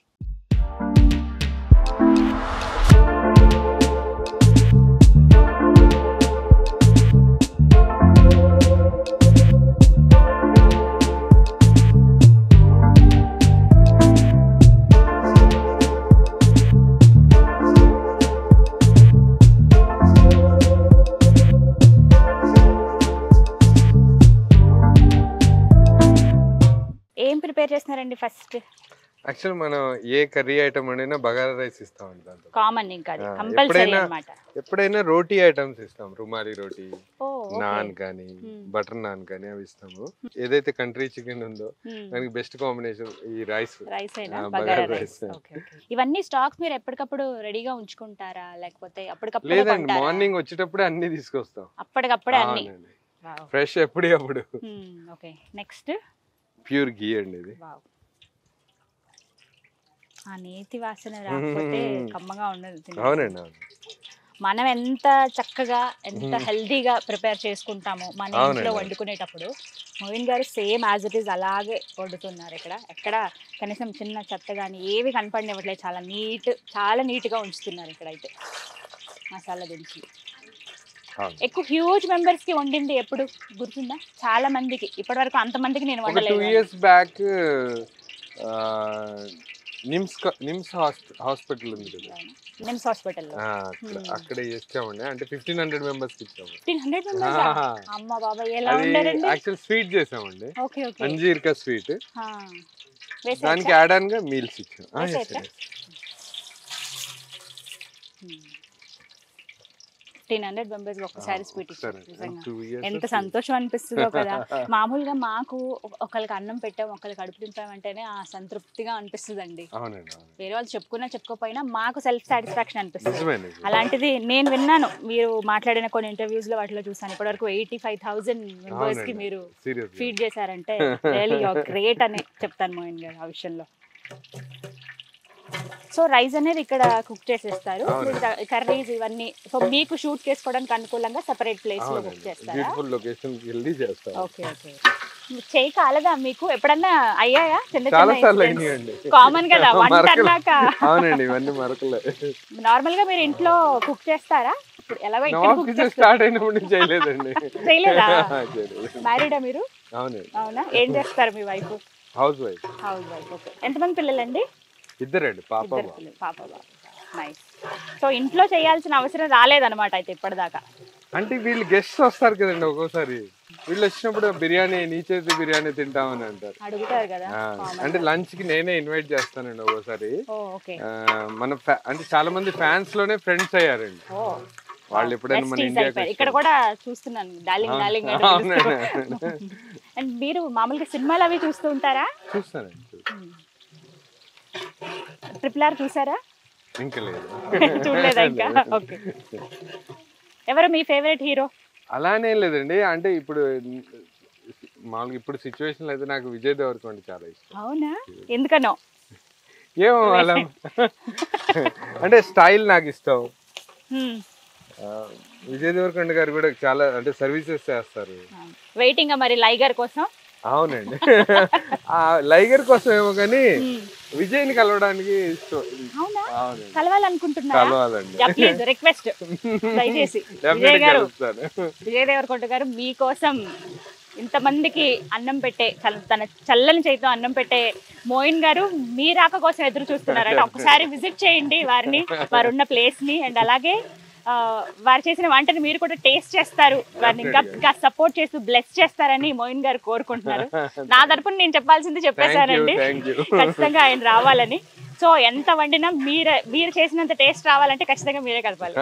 ఏం ప్రిపేర్ చేస్తున్నారండి ఫస్ట్? యాక్చువల్ మనం ఏ కర్రీ ఐటమ్ వండినా బగారా రైస్ ఇస్తామండి. దాంతో కామన్, ఇంకా అది కంపల్సరీ అన్నమాట. ఎప్పుడైనా రోటీ ఐటమ్స్ ఇస్తాం, రుమాలి రోటీ, నాన్ కానీ బటర్ నాన్ కానీ అవి ఇస్తాము. ఏదైతే కంట్రీ చికెన్ ఉందో దానికి బెస్ట్ కాంబినేషన్ ఈ రైస్, బగారా రైస్. ఇవన్నీ స్టాక్స్ మీరు ఎప్పటికప్పుడు రెడీగా ఉంచుకుంటారా, లేకపోతే అప్పటికప్పుడు? లేదండి, మార్నింగ్ వచ్చేటప్పుడు అన్ని తీసుకొస్తాం, అప్పటికప్పుడే అన్ని ఫ్రెష్ ఎప్పటికప్పుడు. ఓకే. నెక్స్ట్ ప్యూర్ ఘీ అండి ఇది. ఆ నేతి వాసన రాకపోతే కమ్మగా ఉండదు. అవునండి. మనం ఎంత చక్కగా ఎంత హెల్దీగా ప్రిపేర్ చేసుకుంటామో మన ఇంట్లో వండుకునేటప్పుడు, మోయిన్ గారు సేమ్ యాజ్ ఇట్ ఈస్ అలాగే వండుతున్నారు ఇక్కడ. ఎక్కడ కనీసం చిన్న చెత్త కానీ ఏవి కనపడినట్లేదు, చాలా నీట్గా ఉంచుతున్నారు ఇక్కడైతే. మసాలా దించి ఎక్కువ హ్యూజ్ మెంబర్స్ కి వండింది ఎప్పుడు గుర్తుందా? చాలా మందికి, ఇప్పటి వరకు అంతమందికి నేను వండలేదు. 2 years బ్యాక్ నిమ్స్ హాస్పిటల్ ఉంది కదా, నిమ్స్ హాస్పిటల్ అక్కడ చేసామండి. అంటే 1500 మెంబర్స్ కి ఇచ్చాము. 1500 మెంబర్స్? అమ్మ బాబా, ఎలా ఉండారండి? యాక్చువల్ స్వీట్ చేసామండి. Okay okay. అంజీర్ కా స్వీట్, దానికి యాడ్ ఆన్ గా మీల్స్ ఇచ్చాం. 1500 మెంబర్స్ ఒక్కసారి స్వీట్ ఇచ్చారు. ఎంత సంతోషం అనిపిస్తుందో కదా. మామూలుగా మాకు ఒకరికి అన్నం పెట్టాం, ఒకరికి కడుపు నింపామంటేనే ఆ సంతృప్తిగా అనిపిస్తుందండి. వేరే వాళ్ళు చెప్పుకోపోయినా మాకు సెల్ఫ్ సాటిస్ఫాక్షన్ అనిపిస్తుంది. అలాంటిది నేను విన్నాను, మీరు మాట్లాడిన కొన్ని ఇంటర్వ్యూస్ లో వాటిలో చూసాను, ఇప్పటివరకు 85,000 మెంబర్స్ కి మీరు ఫీడ్ చేశారంటే రియల్లీ గ్రేట్ అని చెప్తాను మోయిన్ గారు ఆ విషయంలో. సో రైస్ అనేది ఇక్కడ కుక్ చేసేస్తారు, కర్రీస్ ఇవన్నీ. సో మీకు షూట్ చేసుకోవడానికి అనుకూలంగా సెపరేట్ ప్లేస్ లో కుక్ చేస్తారు. Okay okay. చేయి కాలదా మీకు ఎప్పుడన్నా? అయ్యాయా చిన్న కామన్ కదా వంట అన్నాక? నార్మల్ గా మీరు ఇంట్లో కుక్ చేస్తారా? చేయలేదా? మ్యారీడా మీరు? అవునా? ఏం చేస్తారు మీ వైఫ్? Housewife. ఓకే. ఎంతమంది పిల్లలండి? ఇద్దరండి, పాప బాబు. నైస్. సో ఇంట్లో చేయాల్సిన అవసరం రాలేదన్నమాట అయితే ఇప్పటిదాకా? అంటే వీళ్ళు గెస్ట్ వస్తారు కదండి, ఒక్కోసారి వీళ్ళు వచ్చినప్పుడు బిర్యానీ, నీ చేతి బిర్యానీ తింటామని అంటారు, అడుగుతారు కదా. అంటే లంచ్ కి నేనే ఇన్వైట్ చేస్తానండి ఒక్కోసారి. మన అంటే చాలా మంది ఫ్యాన్స్ లోనే ఫ్రెండ్స్ అయ్యారండి వాళ్ళు. ఎప్పుడైనా మన ఇండియా ఇక్కడ కూడా చూస్తున్నాను, డార్లింగ్. అండ్ మీరు మామూలుగా సినిమాలు అవి చూస్తూ ఉంటారా? చూస్తానండి. RRR చూసారా? ఇంకా లేదు. చూడలేదా ఇంకా? ఓకే. ఎవరు మీ ఫేవరెట్ హీరో? అలానే లేదండి, అంటే ఇప్పుడు మామూలుగా ఇప్పుడు సిచ్యువేషన్ అయితే నాకు విజయ్ దేవరకొండ చాలా ఇష్టం. అవునా? ఎందుకనో? ఏమో అలా అంటే స్టైల్ నాకు ఇష్టం. విజయ్ దేవరకొండ గారు కూడా చాలా అంటే సర్వీసెస్ చేస్తారు. వెయిటింగ్ మరి లైగర్ కోసం? అవునండి. ఆ లైగర్ కోసం ఏమో కానీ విజయ్ని కలవడానికి ఇష్టం. కలవాలండి. రిక్వెస్ట్ దయచేసి విజయ్ గారు, విజయ్ దేవరకొండ గారు మీకోసం ఇంతమందికి అన్నం పెట్టే, తన చల్లని చేతితో అన్నం పెట్టే మోయిన్ గారు మీ రాక కోసం ఎదురు చూస్తున్నారంటే ఒకసారి విజిట్ చేయండి వారిని, వారున్న ప్లేస్ ని. అండ్ అలాగే వారు చేసిన వంటని మీరు కూడా టేస్ట్ చేస్తారు, వారిని ఇంకా సపోర్ట్ చేస్తూ బ్లెస్ చేస్తారని మోయిన్ గారు కోరుకుంటున్నారు. నా తరపున నేను చెప్పాల్సింది చెప్పేశానండి, ఖచ్చితంగా ఆయన రావాలని. సో ఎంత వండినా మీరు చేసినంత టేస్ట్ రావాలంటే ఖచ్చితంగా మీరే కలపాలి.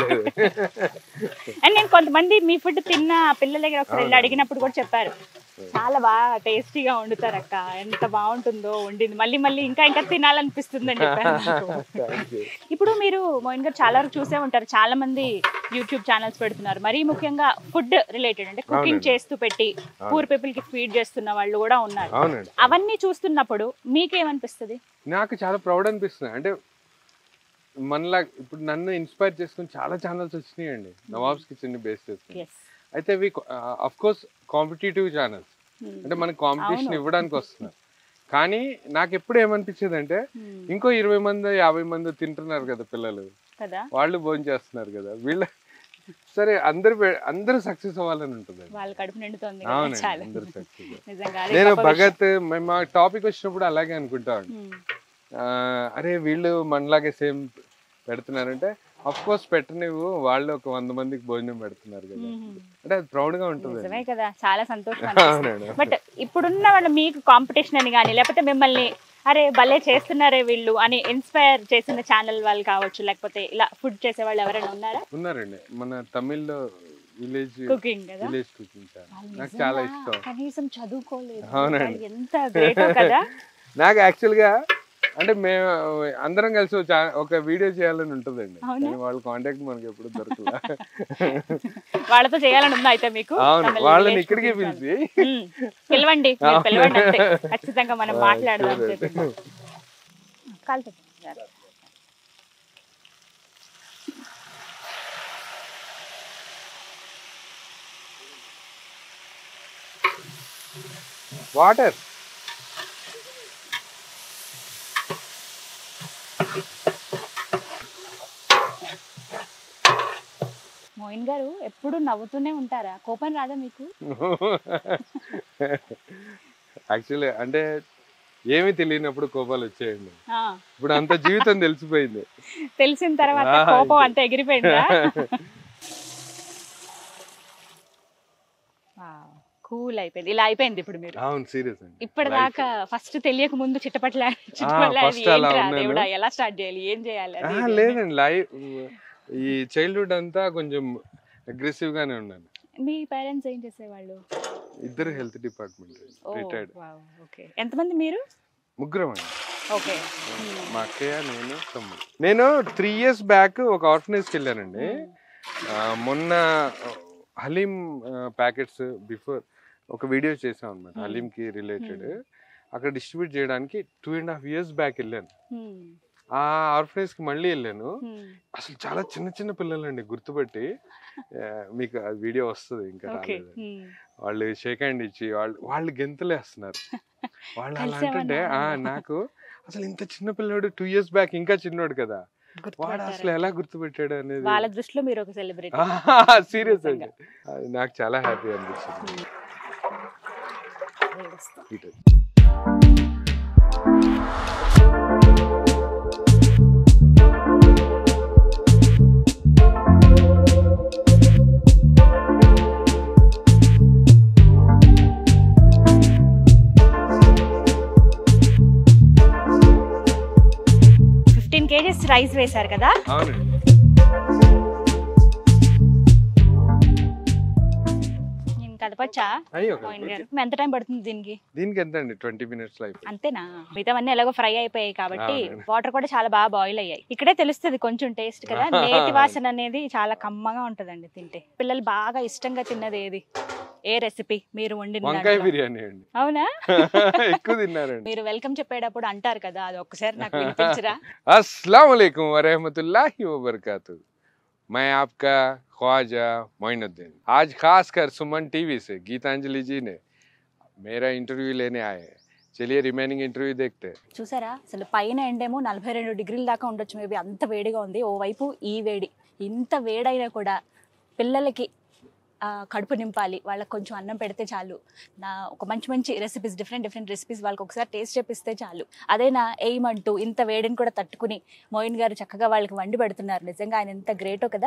అండ్ నేను కొంతమంది మీ ఫుడ్ తిన్న పిల్లల దగ్గర ఒకసారి వెళ్ళి అడిగినప్పుడు కూడా చెప్పారు, చాలా బాగా టేస్టీగా వండుతారు అక్క, ఎంత బాగుంటుందో వండింది, మళ్ళీ మళ్ళీ ఇంకా ఇంకా తినాలనిపిస్తుంది అని చెప్పారు. ఇప్పుడు మీరు మోయిన్ గారు చాలా వరకు చూసే ఉంటారు, చాలా మంది యూట్యూబ్ ఛానల్స్ పెడుతున్నారు, మరీ ముఖ్యంగా ఫుడ్ రిలేటెడ్, అంటే కుకింగ్ చేస్తూ పెట్టి పూర్ పీపుల్ కి ఫీడ్ చేస్తున్న వాళ్ళు కూడా ఉన్నారు. అవన్నీ చూస్తున్నప్పుడు మీకేమనిపిస్తుంది? నాకు చాలా ప్రౌడ్ అనిపిస్తుంది. అంటే మనలా ఇప్పుడు నన్ను ఇన్స్పైర్ చేసుకుని చాలా ఛానల్స్ వచ్చినాయండి నవాబ్స్ కిచెన్ ని బేస్ చేసుకుని. అయితే అవి అఫ్ కోర్స్ కాంపిటేటివ్ ఛానల్స్, అంటే మనకి కాంపిటీషన్ ఇవ్వడానికి వస్తున్నారు. కానీ నాకు ఎప్పుడు ఏమనిపించేది అంటే ఇంకో 20 మంది 50 మంది తింటున్నారు కదా పిల్లలు, వాళ్ళు భోజనం చేస్తున్నారు కదా, వీళ్ళ సరే అందరూ సక్సెస్ అవ్వాలని ఉంటుంది. అందరూ సక్సెస్. నేను భగత్ మా టాపిక్ వచ్చినప్పుడు అలాగే అనుకుంటాను, అరే వీళ్ళు మనలాగే సేమ్ పెడుతున్నారంటే అఫ్ కోర్స్ పెట్టనివ్వు, వాళ్ళు ఒక 100 మందికి భోజనం పెడుతున్నారు కదా, అంటే అది ప్రౌడ్ గా ఉంటుంది కదా, చాలా సంతోషం. బట్ ఇప్పుడున్న వాళ్ళు మీకు కాంపిటీషన్ అని కానీ, లేకపోతే మిమ్మల్ని అరే భలే చేస్తున్నారే వీళ్ళు అని ఇన్స్పైర్ చేసిన ఛానల్ వాళ్ళు కావచ్చు, లేకపోతే ఇలా ఫుడ్ చేసే వాళ్ళు ఎవరైనా ఉన్నారా? ఉన్నారండి. మన తమిళ్లో విలేజ్ కుకింగ్ నాకు చాలా ఇష్టం. కనీసం చదువుకోలేదు, అవునండి. ఎంత గ్రేటో కదా. నాకు యాక్చువల్ గా అంటే మేము అందరం కలిసి ఒక వీడియో చేయాలని ఉంటుందండి, వాళ్ళ కాంటాక్ట్ మనకి ఎప్పుడు దొరకలా. వాళ్ళతో చేయాలని ఉందా అయితే మీకు? అవును, వాళ్ళని ఇక్కడికి పిలవండి, ఖచ్చితంగా మనం మాట్లాడదాం. వాటర్ మోయిన్ గారు ఎప్పుడు నవ్వుతూనే ఉంటారా? కోపం రాదా మీకు? యాక్చువల్లీ అంటే ఏమీ తెలియనప్పుడు కోపాలు వచ్చేయండి, ఇప్పుడు అంత జీవితం తెలిసిపోయింది, తెలిసిన తర్వాత కోపం అంత ఎగిరిపోయిందా? కూల్ అయిపోయింది, ఇలా అయిపోయింది ఇప్పుడు మీరు. అవును, సీరియస్ అండి. ఇప్పటిదాకా ఫస్ట్ తెలియక ముందు చిట్టపట్ల ఎలా స్టార్ట్ చేయాలి, ఏం చేయాలి? లేదండి, లైఫ్ ఈ చైల్డ్హుడ్ అంతా కొంచెం అగ్రెసివ్ గానే ఉన్నాను. మీ పేరెంట్స్ ఏం చేసేవాళ్ళు? ఇద్దరు హెల్త్ డిపార్ట్మెంట్ రిటైర్డ్. ఓకే. ఎంతమంది మీరు? ముగ్గురం అండి. ఓకే. మా అక్కయ్య, నేను, తమ్ముడు. నేను 3 years బ్యాక్ ఒక ఆర్ఫనేజ్కి వెళ్ళానండి. మొన్న హలీం ప్యాకెట్స్ బిఫోర్ ఒక వీడియో చేసాం అనమాట, హలీం కి రిలేటెడ్. అక్కడ డిస్ట్రిబ్యూట్ చేయడానికి 2.5 years బ్యాక్ వెళ్ళాను. ఆ ఆర్ఫనేజ్ కి మళ్ళీ వెళ్ళాను. అసలు చాలా చిన్న చిన్న పిల్లలండి, గుర్తుపట్టి మీకు ఆ వీడియో వస్తుంది, ఇంకా రాలేదు. వాళ్ళు షేక్ హ్యాండ్ ఇచ్చి వాళ్ళు గెంతులేస్తున్నారు. వాళ్ళు అలా అంటుంటే నాకు అసలు ఇంత చిన్న పిల్లడు 2 years బ్యాక్ ఇంకా చిన్నోడు కదా, వాడు అసలు ఎలా గుర్తుపెట్టాడు అనేది వాళ్ళ దృష్టిలో మీరు ఒక సెలబ్రిటీ. సీరియస్ అండి, నాకు చాలా హ్యాపీ అనిపిస్తుంది. 15 kgs రైస్ వేశారు కదా? నేను కడప అయిపోవచ్చా అయ్యో మోయిన్ గారు? ఎంత టైం పడుతుంది దీనికి? దీనికి ఎంత అండి 20 minutes లో అయిపోయింది. అంతేనా? మిగతావన్నీ ఎలాగో ఫ్రై అయిపోయాయి కాబట్టి అవునండి. వాటర్ కూడా చాలా బాగా బాయిల్ అయ్యాయి. ఇక్కడే తెలుస్తుంది కొంచెం టేస్ట్ కదా, నేతి వాసన అనేది చాలా కమ్మగా ఉంటదండి తింటే. పిల్లలు బాగా ఇష్టంగా తిన్నది ఏది, ఏ రెసిపీ మీరు వండిన వంకాయ దాంట్లో? బిర్యానీ అండి. అవునా? ఎక్కువ తిన్నారండి. మీరు వెల్కమ్ చెప్పేటప్పుడు అంటారు కదా, అది ఒక్కసారి నాకు వినిపించరా? अस्सलाम वालेकुम वरहमतुल्लाहि वबरकातुह। मैं आपका ख्वाजा मोइनुद्दीन। आज खास कर सुमन टीवी से गीतांजलि जी ने मेरा इंटरव्यू लेने आए हैं। चलिए रिमेनिंग इंटरव्यू देखते हैं। చూసారా, అసలు పైన ఎండేమో 42 డిగ్రీల దాకా ఉండొచ్చు, మేబీ అంత వేడిగా ఉంది. ఓవైపు ఈ వేడి, ఇంత వేడైనా కూడా పిల్లలకి కడుపు నింపాలి, వాళ్ళకి కొంచెం అన్నం పెడితే చాలు. ఒక మంచి మంచి రెసిపీస్, డిఫరెంట్ రెసిపీస్ వాళ్ళకి ఒకసారి టేస్ట్ చేపిస్తే చాలు. అదే నా ఎయిమ్ అంటూ ఇంత వేడిని కూడా తట్టుకుని మోయిన్ గారు చక్కగా వాళ్ళకి వండి పెడుతున్నారు. నిజంగా ఆయన ఎంత గ్రేటో కదా.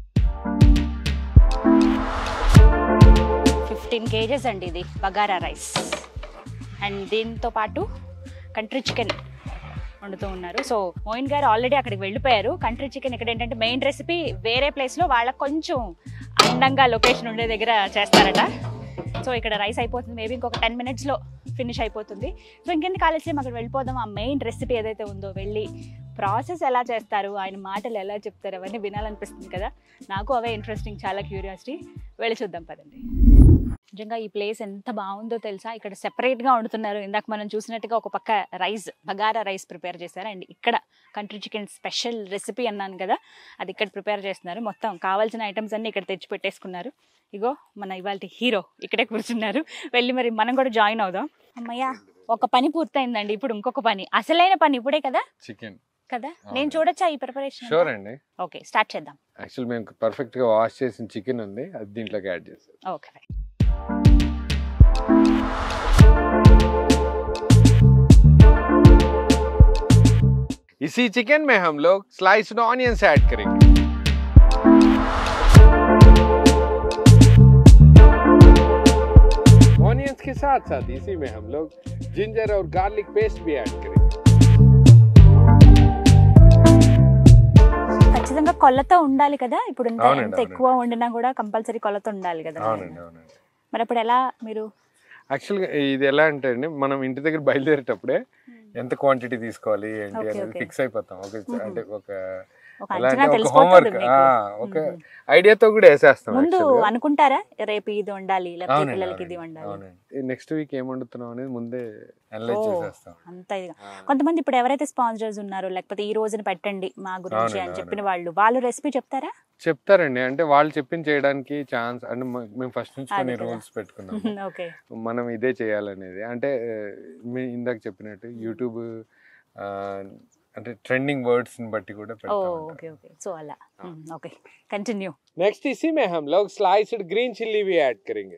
15 kgs అండి ఇది బగారా రైస్. అండ్ దీంతో పాటు కంట్రీ చికెన్ వండుతూ ఉన్నారు. సో మోయిన్ గారు ఆల్రెడీ అక్కడికి వెళ్ళిపోయారు. కంట్రీ చికెన్ ఇక్కడ ఏంటంటే మెయిన్ రెసిపీ వేరే ప్లేస్లో వాళ్ళకి కొంచెం అందంగా లొకేషన్ ఉండే దగ్గర చేస్తారట. సో ఇక్కడ రైస్ అయిపోతుంది, మేబీ ఇంకొక 10 minutesలో ఫినిష్ అయిపోతుంది. సో ఇంకెందుకు ఆలస్యం, అక్కడ వెళ్ళిపోదాం. ఆ మెయిన్ రెసిపీ ఏదైతే ఉందో వెళ్ళి ప్రాసెస్ ఎలా చేస్తారు, ఆయన మాటలు ఎలా చెప్తారు, అవన్నీ వినాలనిపిస్తుంది కదా. నాకు అవే ఇంట్రెస్టింగ్, చాలా క్యూరియాసిటీ. వెళ్ళి చూద్దాం పదండి. నిజంగా ఈ ప్లేస్ ఎంత బాగుందో తెలుసా. ఇక్కడ సెపరేట్గా వండుతున్నారు. ఇందాక మనం చూసినట్టుగా ఒక పక్క రైస్, బగారా రైస్ ప్రిపేర్ చేశారు. అండ్ ఇక్కడ కంట్రీ చికెన్ స్పెషల్ రెసిపీ అన్నాను కదా, అది ఇక్కడ ప్రిపేర్ చేస్తున్నారు. మొత్తం కావాల్సిన ఐటమ్స్ అన్నీ ఇక్కడ తెచ్చి పెట్టేసుకున్నారు. ఇగో మన ఇవాళ హీరో ఇక్కడే కూర్చున్నారు. వెళ్ళి మరి మనం కూడా జాయిన్ అవుదాం. అమ్మయ్య, ఒక పని పూర్తయిందండి. ఇప్పుడు ఇంకొక పని, అసలైన పని ఇప్పుడే కదా, చికెన్ కదా. నేను చూడొచ్చా ఈ ప్రిపరేషన్? షూర్ అండి. ఓకే, స్టార్ట్ చేద్దాం. యాక్చువల్ మేము పర్ఫెక్ట్ గా వాష్ చేసిన చికెన్ ఉంది, అది దీంట్లోకి యాడ్ చేస్తాం. ఓకే. इसी चिकन में हम लोग स्लाइस्ड ऑनियंस ऐड करेंगे। ऑनियंस के साथ साथ इसी में हम लोग जिंजर और गार्लिक पेस्ट भी ऐड करेंगे। ఖచ్చితంగా కొలత ఉండాలి కదా. ఇప్పుడు ఎంత ఎక్కువ వండినా కూడా కంపల్సరీ కొలత ఉండాలి కదా. మరి అప్పుడు ఎలా మీరు? యాక్చువల్గా ఇది ఎలా అంటే అండి, మనం ఇంటి దగ్గర బయలుదేరేటప్పుడే ఎంత క్వాంటిటీ తీసుకోవాలి ఏంటి అనేది ఫిక్స్ అయిపోతాం. అంటే ఒక హోంవర్క్, ఒక ఐడియాతో కూడా వేసేస్తాం. ముందు అనుకుంటారా రేపు ఇది వండాలి, లేకపోతే పిల్లలకి ఇది వండాలి, నెక్స్ట్ వీక్ ఏం వండుతున్నాం అనేది ముందే అనలైజ్ చేసేస్తాం. అంత ఇదిగా. కొంతమంది ఇప్పుడు ఎవరైతే స్పాన్సర్స్ ఉన్నారో, లేకపోతే ఈ రోజున పెట్టండి మా గురించి అని చెప్పిన వాళ్ళు రెసిపీ చెప్తారా? చెప్తారండి. అంటే వాళ్ళు చెప్పింది చేయడానికి ఛాన్స్, అంటే మేము ఫస్ట్ నుంచి కొన్ని రూల్స్ పెట్టుకున్నాం, మనం ఇదే చేయాలనేది. అంటే మీ ఇందాక చెప్పినట్టు యూట్యూబ్ అంటే ట్రెండింగ్ వర్డ్స్ ని బట్టి కూడా పెడతాం. ఓకే ఓకే, సో అలా. Okay, continue. नेक्स्ट इसी में हम लोग स्लाइस्ड ग्रीन चिल्ली भी ऐड करेंगे।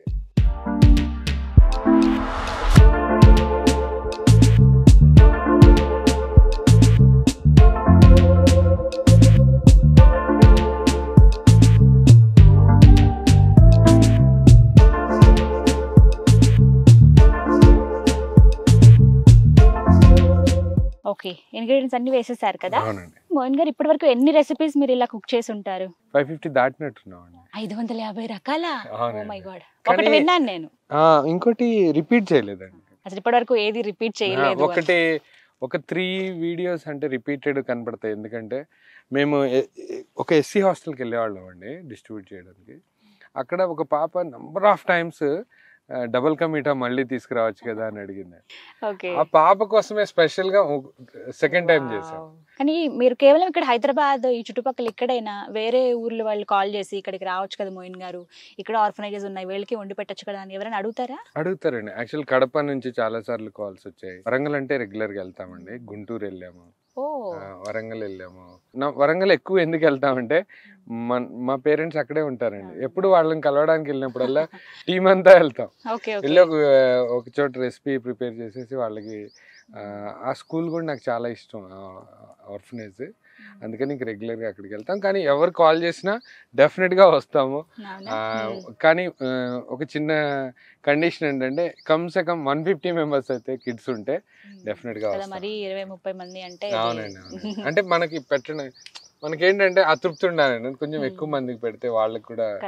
ఓకే, ఇంగ్రీడియంట్స్ అన్ని వేసేసారు కదా. మోయిన్ గారు ఇప్పటి వరకు ఎన్ని రెసిపీస్ మీరు ఇలా కుక్ చేసి ఉంటారు? 550 దాటినట్టున్నామండి. 550 రకాల? Oh my God. ఒకటి విన్నాను నేను, ఇంకోటి రిపీట్ చేయలేదండి. అసలు ఇప్పటి వరకు ఏది రిపీట్ చేయలేదు. ఒక 3 వీడియోస్ అంటే రిపీటెడ్ కనపడతాయి. ఎందుకంటే మేము ఒక ఎస్సీ హాస్టల్కి వెళ్ళేవాళ్ళం అండి డిస్ట్రిబ్యూట్ చేయడానికి. అక్కడ ఒక పాప number of times double ka meetha మళ్ళీ తీసుకురావచ్చు కదా అని అడిగింది. ఆ పాప కోసమే స్పెషల్ గా సెకండ్ టైం చేసాం. కానీ మీరు కేవలం ఇక్కడ హైదరాబాద్ ఈ చుట్టుపక్కల ఇక్కడైనా వేరే ఊర్ల వాళ్ళు కాల్ చేసి ఇక్కడికి రావచ్చు కదా మోయిన్ గారు, ఇక్కడ ఆర్ఫనైజెస్ ఉన్నాయి, వీళ్ళకి వండి పెట్టచ్చు కదా అని ఎవరైనా అడుగుతారా? అడుగుతారండి. యాక్చువల్ కడప నుంచి చాలా సార్లు కాల్స్ వచ్చాయి. వరంగల్ అంటే రెగ్యులర్ గా వెళ్తామండి, గుంటూరు వెళ్ళాము, వరంగల్ వెళ్ళాము. వరంగల్ ఎక్కువ ఎందుకు వెళ్తామంటే మా పేరెంట్స్ అక్కడే ఉంటారండి. ఎప్పుడు వాళ్ళని కలవడానికి వెళ్ళినప్పుడల్లా టీం అంతా వెళ్తాం. వెళ్ళి ఒక చోట రెసిపీ ప్రిపేర్ చేసేసి వాళ్ళకి, ఆ స్కూల్ కూడా నాకు చాలా ఇష్టం, ఆర్ఫనేజ్. అందుకని ఇంక రెగ్యులర్ గా అక్కడికి వెళ్తాం. కానీ ఎవరు కాల్ చేసినా డెఫినెట్ గా వస్తాము. కానీ ఒక చిన్న కండిషన్ ఏంటంటే కమ్సే కమ్ 150 మెంబర్స్ అయితే కిడ్స్ ఉంటే డెఫినెట్ గా వస్తాం. 20-30 మంది అంటే అవునండి. అంటే మనకి పెట్టిన మనకేంటంటే అతృప్తి ఉండాలండి, కొంచెం ఎక్కువ మందికి పెడితే వాళ్ళకి కూడా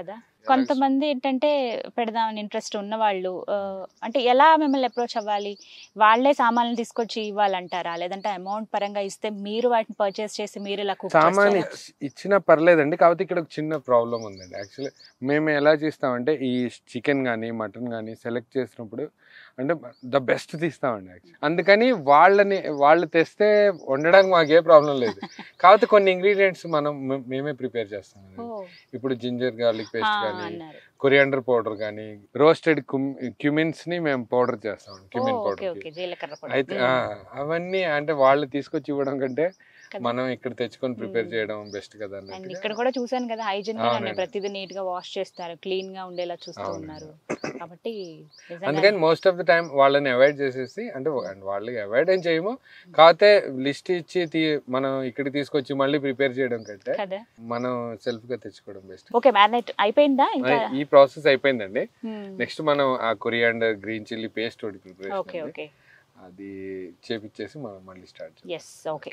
కొంతమంది ఏంటంటే పెడదామని ఇంట్రెస్ట్ ఉన్న వాళ్ళు అంటే ఎలా మిమ్మల్ని అప్రోచ్ అవ్వాలి? వాళ్ళే సామాన్లు తీసుకొచ్చి ఇవ్వాలంటారా? లేదంటే అమౌంట్ పరంగా ఇస్తే మీరు వాటిని పర్చేస్ చేసి మీరు ఇలా కుక్ సామాన్ చేస్తారా? ఇచ్చినా పర్లేదండి, కాకపోతే ఇక్కడ ఒక చిన్న ప్రాబ్లం ఉందండి. యాక్చువల్లీ మేము ఎలా చేస్తామంటే ఈ చికెన్ కానీ మటన్ కానీ సెలెక్ట్ చేసినప్పుడు అంటే ద బెస్ట్ తీస్తామండి యాక్చువల్లీ. అందుకని వాళ్ళు తెస్తే వండడానికి మాకు ఏ ప్రాబ్లం లేదు. కాకపోతే కొన్ని ఇంగ్రీడియంట్స్ మేమే ప్రిపేర్ చేస్తాం. ఇప్పుడు జింజర్ గార్లిక్ పేస్ట్ కానీ, అన్నారు. కొరియాండర్ పౌడర్ కానీ, రోస్టెడ్ క్యూమిన్స్ ని మేము పౌడర్ చేస్తాం, క్యూమిన్ ఓకే పౌడర్. ఓకే, జీలకర్ర పొడి. అయితే అవన్నీ అంటే వాళ్ళు తీసుకొచ్చి ఇవ్వడం కంటే మనం ఇక్కడ తెచ్చుకొని ప్రిపేర్ చేయడం బెస్ట్ కదా అండ్ అన్నట్టుగా. ఇక్కడ కూడా చూసాను కదా, హైజీన్ గా అవునండి. ప్రతిదీ నీట్ గా వాష్ చేస్తారు, క్లీన్ గా ఉండేలా చూస్తూ అవునండి. ఉన్నారు. కాబట్టి అందుకని మోస్ట్ ఆఫ్ ద టైం వాళ్ళని అవాయిడ్ చేసేసి, అంటే వాళ్ళకి అవాయిడ్ ఏం చేయము, కాకపోతే లిస్ట్ ఇచ్చి మనం ఇక్కడికి తీసుకొచ్చి మళ్ళీ ప్రిపేర్ చేయడం కంటే కదా. మనం సెల్ఫ్ గా తెచ్చుకోవడం బెస్ట్. ఓకే, మ్యారినేట్ అయిపోయిందా ఇంకా? ఈ ప్రాసెస్ అయిపోయిందండి. నెక్స్ట్ మనం ఆ కొరియాండర్ గ్రీన్ చిల్లీ పేస్ట్ ఒకటి ఓకే ప్రిపరేషన్ ఓకే, అది చేపిచ్చేసి మనం మళ్ళీ స్టార్ట్ చేస్తాం. Yes okay.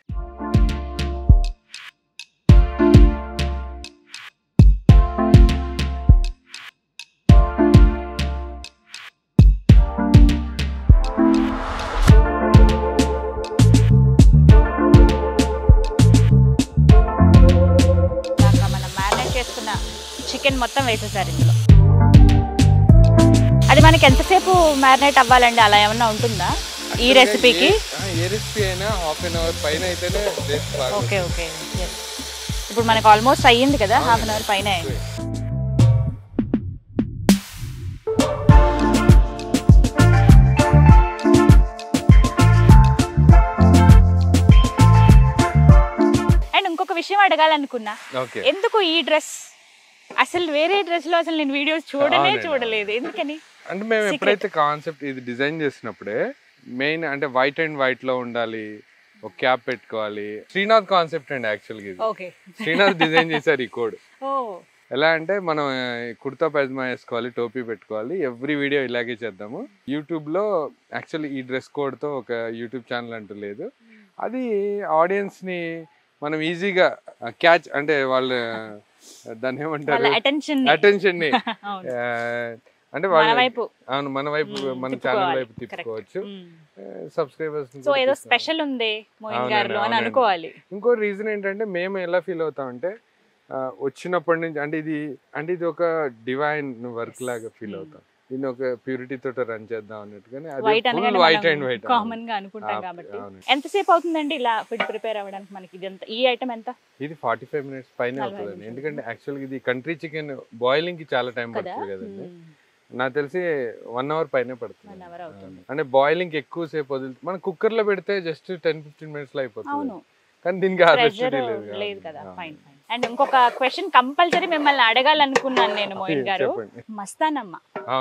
మనం మ్యారినేట్ చేసుకున్న చికెన్ మొత్తం వేసేసారు ఇందులో. అది మనకి ఎంతసేపు మ్యారినేట్ అవ్వాలండి? అలా ఏమన్నా ఉంటుందా ఈ రెసిపీకి? ఏ రెసిపీ అయినా హాఫ్ అన్ అవర్ పైన అయితేనే టేస్ట్ బాగా. ఓకే ఓకే, ఇప్పుడు మనకు ఆల్మోస్ట్ అయ్యింది కదా, హాఫ్ అన్ అవర్ పైన. అండ్ ఇంకొక విషయం అడగాలనుకున్నా, ఓకే. ఎందుకు ఈ డ్రెస్? అసలు వేరే డ్రెస్ లో అసలు నేను వీడియోస్ చూడలేదు, ఎందుకని? అంటే మేము ఎప్పుడైతే కాన్సెప్ట్ ఇది డిజైన్ చేసినప్పుడే మెయిన్ అంటే వైట్ అండ్ వైట్ లో ఉండాలి, ఒక క్యాప్ పెట్టుకోవాలి. శ్రీనాథ్ కాన్సెప్ట్ అండి యాక్చువల్గా ఇది. ఓకే, శ్రీనాథ్ డిజైన్ చేశారు ఈ కోడ్. ఓ ఎలా అంటే మనం కుర్తా పైజమా వేసుకోవాలి, టోపీ పెట్టుకోవాలి, ఎవ్రీ వీడియో ఇలాగే చేద్దాము. యూట్యూబ్ లో యాక్చువల్లీ ఈ డ్రెస్ కోడ్ తో ఒక యూట్యూబ్ ఛానల్ అంటూ లేదు. అది ఆడియన్స్ ని మనం ఈజీగా క్యాచ్, అంటే వాళ్ళు దాన్ని ఏమంటారు, అటెన్షన్ ని అంటే మన వైపు, అవును మన వైపు, మన ఛానల్ వైపు తిప్పుకోవచ్చు. సబ్స్క్రైబర్స్ సో ఏదో స్పెషల్ ఉంది మోయిన్ గారిలో అని అనుకోవాలి. ఇంకో రీజన్ ఏంటంటే మేము ఎలా ఫీల్ అవుతామంటే వచ్చినప్పటి నుంచి అంటే ఇది ఒక డివైన్ వర్క్ లాగా ఫీల్ అవుతాం. దీన్ని ఒక ప్యూరిటీ తోట రన్ చేద్దాం అన్నట్టుగానే white white and white common గా అనుకుంటాం కాబట్టి. ఎంతసేపు అవుతుందండి ఇలా ఫుడ్ ప్రిపేర్ అవ్వడానికి మనకి? ఇదంతా ఈ ఐటమ్ ఎంత? ఇది 45 minutes పైన అవుతుందండి. ఎందుకంటే యాక్చువల్గా ఇది కంట్రీ చికెన్ బాయిలింగ్ కి చాలా టైం పడుతుంది కదండి. నాకు తెలిసి 1 hour పైనే పడుతుంది. అంటే బాయిలింగ్ ఎక్కువ సేపు వదులుతుంది. మనం కుక్కర్ లో పెడితే జస్ట్ 10-15 minutes లో అయిపోతుంది. కానీ దీనికి లేదు కదా. Fine fine. అండ్ ఇంకొక క్వశ్చన్ కంపల్సరీ మిమ్మల్ని అడగాలనుకున్నాను నేను, మోయిన్ గారు. మస్తానమ్మ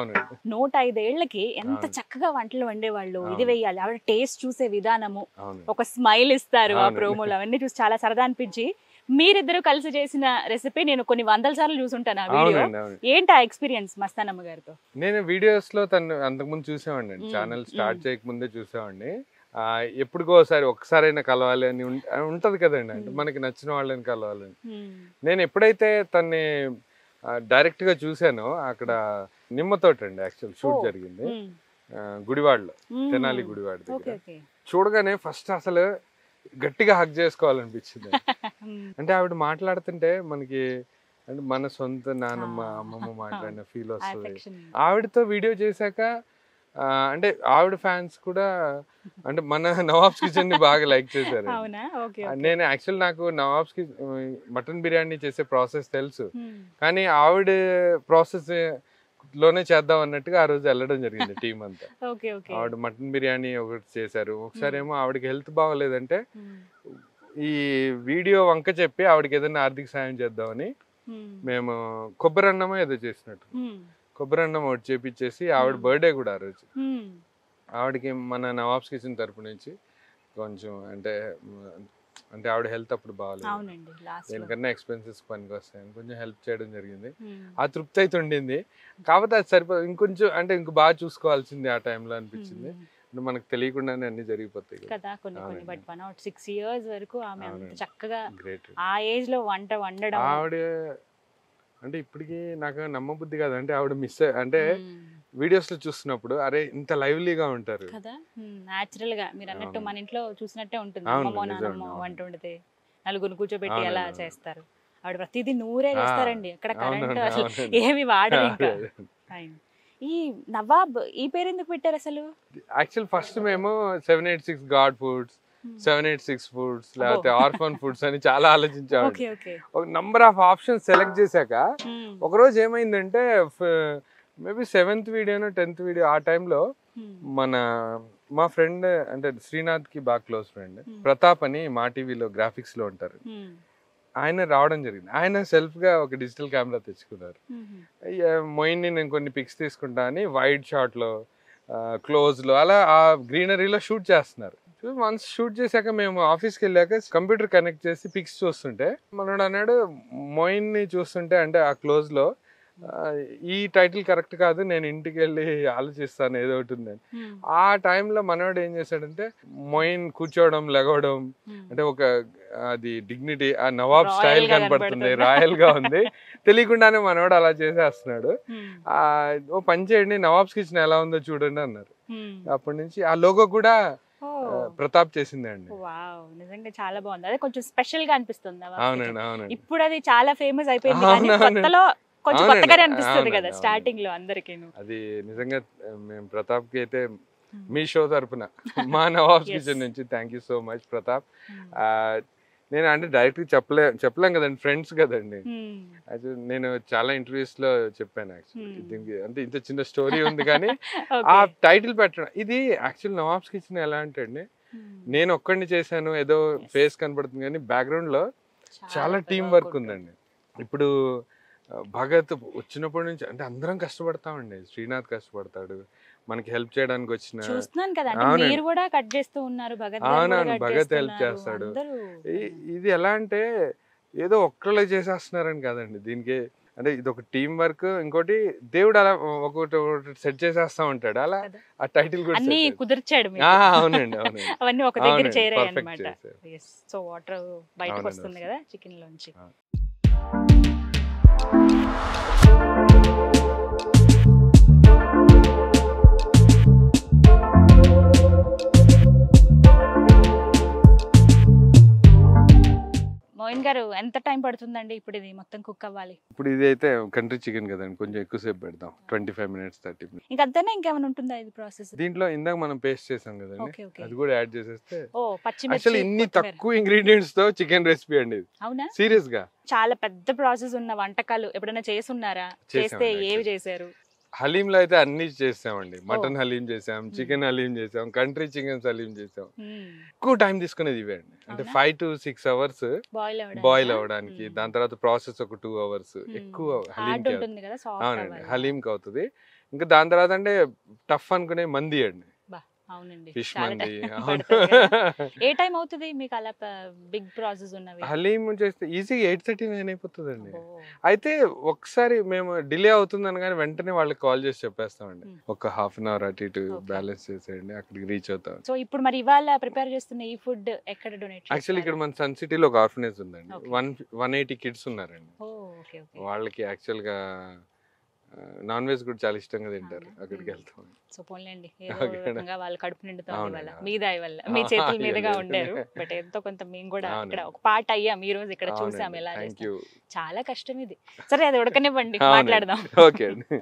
105 ఏళ్లకి ఎంత చక్కగా వంటలు వండేవాళ్ళు. ఇది వేయాలి, ఆవిడ టేస్ట్ చూసే విధానము, ఒక స్మైల్ ఇస్తారు ఆ ప్రోమోలు, అవన్నీ చూసి చాలా సరదా అనిపించి మీరిద్దరు కలిసి చేసిన రెసిపీ నేను కొన్ని 100 సార్లు చూసుంటాను ఆ వీడియో. ఏంటి ఆ ఎక్స్పీరియన్స్ మస్తానమ్మ గారితో? నేను వీడియోస్ లో తను అంతకుముందు చూసేవాడిని, ఛానల్ స్టార్ట్ చేయకముందే చూసేవాడిని. ఎప్పుడుకోసారి ఒక్కసారైనా కలవాలి అని ఉంటది కదండి, అంటే మనకి నచ్చిన వాళ్ళని కలవాలని. నేను ఎప్పుడైతే తన్ని డైరెక్ట్ గా చూసానో, అక్కడ నిమ్మతోట అండి యాక్చువల్ షూట్ జరిగింది గుడివాడలో, తెనాలి గుడివాడ దగ్గర. చూడగానే ఫస్ట్ అసలు గట్టిగా హగ్ చేసుకోవాలనిపించింది. అంటే ఆవిడ మాట్లాడుతుంటే మనకి అంటే మన సొంత నానమ్మ అమ్మమ్మ మాట్లాడిన ఫీల్ వస్తుంది. ఆవిడతో వీడియో చేశాక అంటే ఆవిడ ఫ్యాన్స్ కూడా అంటే మన నవాబ్స్ కిచెన్ ని బాగా లైక్ చేశారు. నేను యాక్చువల్ నాకు నవాబ్స్ కి మటన్ బిర్యానీ చేసే ప్రాసెస్ తెలుసు, కానీ ఆవిడ ప్రాసెస్ లోనే చేద్దాం అన్నట్టుగా ఆ రోజు వెళ్ళడం జరిగింది టీం అంతా. ఆవిడ మటన్ బిర్యానీ ఒకటి చేశారు. ఒకసారి ఏమో ఆవిడకి హెల్త్ బాగోలేదంటే ఈ వీడియో వంక చెప్పి ఆవిడకి ఏదైనా ఆర్థిక సాయం చేద్దామని మేము కొబ్బరి అన్నమో ఏదో చేసినట్టు కొబ్బరి అన్నం ఒకటి చేపించేసి, ఆవిడ బర్త్డే కూడా ఆ రోజు, ఆవిడకి మన నవాబ్స్ కిచెన్ తరపు నుంచి కొంచెం అంటే ఆవిడ హెల్త్ అప్పుడు బాగాలేదు, దేనికన్నా ఎక్స్పెన్సెస్ పనికి వస్తాయని కొంచెం హెల్ప్ చేయడం జరిగింది. ఆ తృప్తి అయితే ఉండింది. కాకపోతే అది సరిపోదు, ఇంకొంచెం అంటే ఇంక బాగా చూసుకోవాల్సింది ఆ టైంలో అనిపించింది. మనకు తెలియకుండానే అన్ని జరిగిపోతాయి కదా కొన్ని. బట్ 6 years వరకు ఆమె అంత చక్కగా ఆ ఏజ్ లో వంట వండడం. ఆవిడ అంటే ఇప్పటికీ నాకు నమ్మబుద్ధి కాదు. అంటే ఆవిడ మిస్ అంటే వీడియోస్ లో చూస్తున్నప్పుడు అరే ఇంత లైవ్లీగా ఉంటారు కదా. న్యాచురల్ గా మీరు అన్నట్టు అవును. మన ఇంట్లో చూసినట్టే ఉంటుంది. అవును, అమ్మమ్మో నిజం, నానమ్మో అవును. వంట వండితే నలుగురిని కూర్చోబెట్టి అవునండి, ఎలా అవును. చేస్తారు. ఆవిడ ప్రతిదీ నూరే వేస్తారండి. అక్కడ కరెంట్ అవునండి, అసలు అవునండి. ఏమి వాడరు ఇంకా. అదే. Fine. ఈ నవాబ్ ఈ పేరు ఎందుకు పెట్టారు అసలు? యాక్చువల్ ఫస్ట్ మేము 786 గాడ్ ఫుడ్స్, 786 ఫుడ్స్, లేకపోతే ఆర్ఫన్ ఫుడ్స్ అని చాలా ఆలోచించాము. Okay okay. ఒక నంబర్ ఆఫ్ ఆప్షన్స్ సెలెక్ట్ చేశాక ఒకరోజు ఏమైందంటే మేబీ 7th వీడియోనో 10th వీడియో ఆ టైంలో మా ఫ్రెండ్ అంటే శ్రీనాథ్ కి బాగా క్లోజ్ ఫ్రెండ్ ప్రతాప్ అని మా టీవీలో గ్రాఫిక్స్ లో ఉంటారు. ఆయన రావడం జరిగింది. ఆయన సెల్ఫ్ గా ఒక డిజిటల్ కెమెరా తెచ్చుకున్నారు. మొయిన్ని నేను కొన్ని పిక్స్ తీసుకుంటా అని వైడ్ షాట్ లో క్లోజ్ లో అలా ఆ గ్రీనరీలో షూట్ చేస్తున్నారు. వన్స్ షూట్ చేశాక మేము ఆఫీస్కి వెళ్ళాక కంప్యూటర్ కనెక్ట్ చేసి పిక్స్ చూస్తుంటే మనోడు అన్నాడు మొయిన్ని చూస్తుంటే అంటే ఆ క్లోజ్ లో ఈ టైటిల్ కరెక్ట్ కాదు, నేను ఇంటికి వెళ్ళి ఆలోచిస్తాను ఏదో ఒకటి ఉందని. ఆ టైంలో మనోడు ఏం చేశాడంటే మొయిన్ కూర్చోవడం లెగవడం అంటే ఒక అది డిగ్నిటీ ఆ నవాబ్ స్టైల్ కనపడుతుంది, రాయల్ గా ఉంది. తెలియకుండానే మనోడు అలా చేసేస్తున్నాడు. ఓ పని చేయండి నవాబ్స్ కిచెన్ ఎలా ఉందో చూడండి అన్నారు. అప్పటి నుంచి ఆ లోగో కూడా ప్రతాప్ చేసిందే అండి. నిజంగా చాలా బాగుంది. అదే కొంచెం స్పెషల్ గా అనిపిస్తుంది. అవునండి, అవునండి. ఇప్పుడు అది చాలా ఫేమస్ అయిపోయింది కానీ కొత్తలో కొంచెం కొత్తగానే అనిపిస్తుంది కదా స్టార్టింగ్ లో అందరికీ. అది నిజంగా మేము ప్రతాప్ కి అయితే మీ షో తరపున మా నవాబ్స్ కిచెన్ నుంచి thank you so much Pratap. నేను అంటే డైరెక్ట్ చెప్పలేం కదండి, ఫ్రెండ్స్ కదండి. అయితే నేను చాలా ఇంటర్వ్యూస్ లో చెప్పాను యాక్చువల్లీ దీనికి అంటే ఇంత చిన్న స్టోరీ ఉంది కానీ ఆ టైటిల్ పెట్టడం ఇది యాక్చువల్ నవాబ్స్ కిచెన్ ఎలా అంటే అండి నేను ఒక్కడిని చేశాను ఏదో ఫేస్ కనబడుతుంది కానీ బ్యాక్గ్రౌండ్ లో చాలా టీం వర్క్ ఉందండి. ఇప్పుడు భగత్ వచ్చినప్పటి నుంచి అంటే అందరం కష్టపడతామండి. శ్రీనాథ్ కష్టపడతాడు, మనకి హెల్ప్ చేయడానికి వచ్చిన చూస్తున్నాను కదా. మీరు కూడా కట్ చేస్తూ ఉన్నారు. అవునవును, భగత్ హెల్ప్ చేస్తాడు. ఇది ఎలా అంటే ఏదో ఒక్కళ్ళే చేసేస్తున్నారని కాదండి, దీనికి అంటే ఇది ఒక టీం వర్క్. ఇంకోటి దేవుడు అలా ఒకటి సెట్ చేసేస్తా ఉంటాడు, అలా ఆ టైటిల్ కూడా అన్ని కుదిర్చాడు. అవునండి, అవునండి. అవన్నీ ఒక దగ్గర చేరాయి అన్నమాట. సో వాటర్ బయటకు వస్తుంది కదా చికెన్ లోంచి. మోయిన్ గారు ఎంత టైం పడుతుందండి ఇప్పుడు ఇది మొత్తం కుక్ అవ్వాలి? ఇప్పుడు ఇది అయితే కంట్రీ చికెన్ కదండి, కొంచెం ఎక్కువసేపు పెడదాం, 25 minutes 30 minutes. ఇంకా అంతేనా, ఇంకేమైనా ఉంటుందా ఇది ప్రాసెస్? దీంట్లో ఇందాక మనం పేస్ట్ చేసాం కదండి, అది కూడా యాడ్ చేసేస్తే యాక్చువల్లీ ఇన్ని తక్కువ ఇంగ్రీడియంట్స్ తో చికెన్ రెసిపీ అండి ఇది. అవునా? సీరియస్ గా చాలా పెద్ద ప్రాసెస్ ఉన్న వంటకాలు ఎప్పుడైనా చేసున్నారా? చేస్తే ఏవి చేశారు? హలీం లో అయితే అన్ని చేసామండి. మటన్ హలీం చేసాం, చికెన్ హలీం చేసాం, కంట్రీ చికెన్ హలీం చేసాం. ఎక్కువ టైం తీసుకునేది ఇవే అండి. అంటే 5 to 6 hours బాయిల్ అవ్వడానికి, దాని తర్వాత ప్రాసెస్ ఒక 2 hours ఎక్కువ అవునండి హలీంకి అవుతుంది. ఇంకా దాని తర్వాత అంటే టఫ్ అనుకునే మంది అండి, ఫిష్ మంది. ఏ టైం అవుతుంది మీకు అలా బిగ్ ప్రాసెస్ ఉన్నవి? హలీం చేస్తే ఈజీగా 8:39 అయిపోతుందండి. అయితే ఒకసారి మేము డిలే అవుతుంది అనగానే వెంటనే వాళ్ళకి కాల్ చేసి చెప్పేస్తామండి, ఒక half an hour అటు ఇటు బ్యాలెన్స్ చేసేయండి, అక్కడికి రీచ్ అవుతాం. సో ఇప్పుడు మరి ఇవాళ ప్రిపేర్ చేస్తున్న ఈ ఫుడ్ ఎక్కడ డొనేట్? యాక్చువల్లీ ఇక్కడ మన సన్ సిటీలో ఒక ఆర్ఫనేజ్ ఉందండి. 180 kids ఉన్నారండి. వాళ్ళకి యాక్చువల్ గా నాన్ వెజ్ కూడా చాలా ఇష్టంగా తింటారు, అక్కడికి వెళ్తాం. సో పోన్లేండి, వాళ్ళ కడుపు నిండుతుంది వల్ల, మీ దయ వల్ల, మీ చేతుల మీదుగా ఉండారు. బట్ ఎంతో కొంత మేము కూడా ఇక్కడ ఒక పార్ట్ అయ్యాం, ఈ రోజు ఇక్కడ చూసాం ఎలా చేస్తాం. చాలా కష్టం ఇది. సరే అది ఉడకనివ్వండి, మాట్లాడదాం. ఓకే అండి.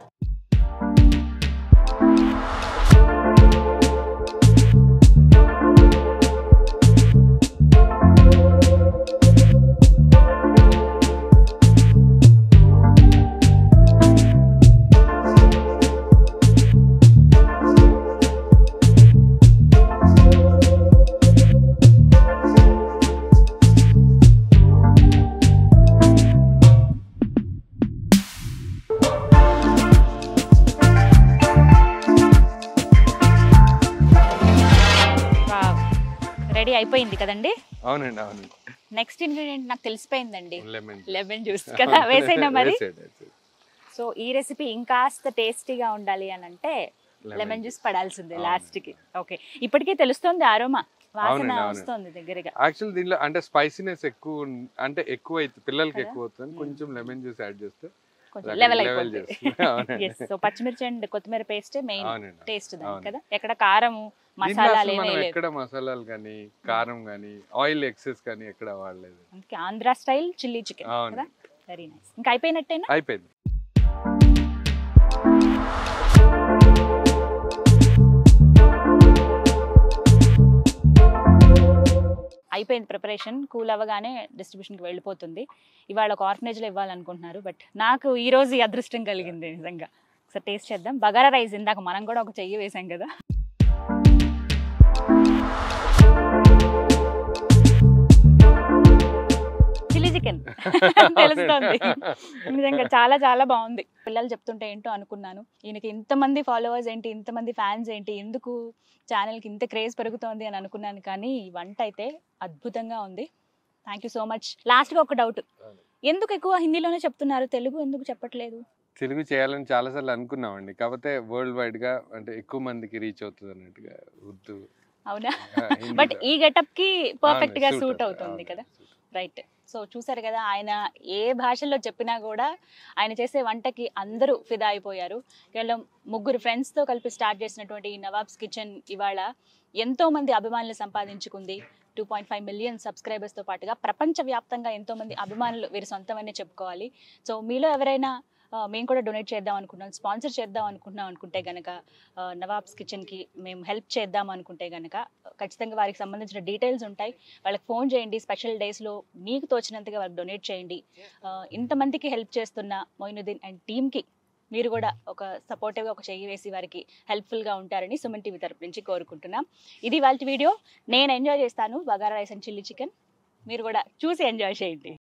రెడీ అయిపోయింది కదండి? అవునండి, అవునండి. నెక్స్ట్ ఇంగ్రీడియంట్ నాకు తెలిసిపోయిందండి, లెమన్ జ్యూస్ కదా, వేసేనా మరి? సో ఈ రెసిపీ ఇంకాస్త టేస్టీగా ఉండాలి అని అంటే లెమన్ జ్యూస్ పడాల్సిందే లాస్ట్ కి. ఓకే, ఇప్పటికే తెలుస్తుంది ఆరోమా, వాసన వస్తుంది దగ్గరగా. యాక్చువల్లీ దీనిలో అంటే స్పైసీనెస్ ఎక్కువ అంటే ఎక్కువ అయితే పిల్లలకి ఎక్కువ అవుతుంది, కొంచెం లెమన్ జ్యూస్ యాడ్ చేస్తే కొంచెం లెవెల్ లెవెల్ అయిపోతుంది. చేస్తుంది. అవునండి. ఎస్, సో పచ్చిమిర్చి అండ్ కొత్తిమీర పేస్ట్ మెయిన్ అవునండి. టేస్ట్ దానికి అవును. కదా. ఎక్కడ కారము దీంట్లో మసాలాలు అసలు మనం ఏమీ లేదు. ఎక్కడ మసాలాలు కానీ కారం కానీ ఆయిల్ ఎక్సెస్ కానీ ఎక్కడ వాడలేదు. అందుకే ఆంధ్ర స్టైల్ చిల్లీ చికెన్ అవును. కదా. Very nice. ఇంకా అయిపోయినట్టేనా? అయిపోయింది. అయిపోయింది ప్రిపరేషన్. కూల్ అవ్వగానే డిస్ట్రిబ్యూషన్కి వెళ్ళిపోతుంది. ఇవాళ ఒక ఆర్ఫనేజ్లో ఇవ్వాలనుకుంటున్నారు, బట్ నాకు ఈ రోజు ఈ అదృష్టం కలిగింది నిజంగా. ఒకసారి టేస్ట్ చేద్దాం. బగారా రైస్ ఇందాక మనం కూడా ఒక చెయ్యి వేసాం కదా. చిల్లీ చికెన్ తెలుస్తుంది. నిజంగా చాలా చాలా బాగుంది. పిల్లలు చెప్తుంటే ఏంటో అనుకున్నాను, ఈయనకి ఇంతమంది ఫాలోవర్స్ ఏంటి, ఇంతమంది ఫ్యాన్స్ ఏంటి, ఎందుకు ఛానల్కి ఇంత క్రేజ్ పెరుగుతోంది అని అనుకున్నాను. కానీ ఈ వంట అయితే అద్భుతంగా ఉంది. Thank you so much. లాస్ట్గా ఒక డౌట్, ఎందుకు ఎక్కువ హిందీలోనే చెప్తున్నారు, తెలుగు ఎందుకు చెప్పట్లేదు? తెలుగు చేయాలని చాలాసార్లు అనుకున్నామండి, కాకపోతే వరల్డ్ వైడ్ గా అంటే ఎక్కువ మందికి రీచ్ అవుతుంది అన్నట్టుగా ఉర్దూ. అవునా? హిందీలో. బట్ ఈ గెటప్ కి పర్ఫెక్ట్ గా అవును, సూట్ suit అవుతుంది అవుతుంది. కదా. రైట్. సో చూసారు కదా, ఆయన ఏ భాషల్లో చెప్పినా కూడా ఆయన చేసే వంటకి అందరూ ఫిదా అయిపోయారు. కేవలం 3 ఫ్రెండ్స్తో కలిపి స్టార్ట్ చేసినటువంటి ఈ నవాబ్స్ కిచెన్ ఇవాళ ఎంతో మంది అభిమానులు సంపాదించుకుంది. 2.5 మిలియన్ సబ్స్క్రైబర్స్తో పాటుగా ప్రపంచవ్యాప్తంగా ఎంతో మంది అభిమానులు వీరి సొంతమనే చెప్పుకోవాలి. సో మీలో ఎవరైనా మేము కూడా డొనేట్ చేద్దాం అనుకుంటున్నాం, స్పాన్సర్ చేద్దాం అనుకుంటున్నాం అనుకుంటే కనుక, నవాబ్స్ కిచెన్కి మేము హెల్ప్ చేద్దాం అనుకుంటే కనుక ఖచ్చితంగా వారికి సంబంధించిన డీటెయిల్స్ ఉంటాయి. వాళ్ళకి ఫోన్ చేయండి. స్పెషల్ డేస్లో మీకు తోచినంతగా వాళ్ళకి డొనేట్ చేయండి. ఇంతమందికి హెల్ప్ చేస్తున్న మొయినుద్దీన్ అండ్ టీమ్కి మీరు కూడా ఒక సపోర్టివ్గా ఒక చెయ్యి వేసి వారికి హెల్ప్ఫుల్గా ఉంటారని సుమన్ టీవీ తరపు నుంచి కోరుకుంటున్నాం. ఇది వాళ్ళ వీడియో. నేను ఎంజాయ్ చేస్తాను bagara rice and chilli chicken. మీరు కూడా చూసి ఎంజాయ్ చేయండి.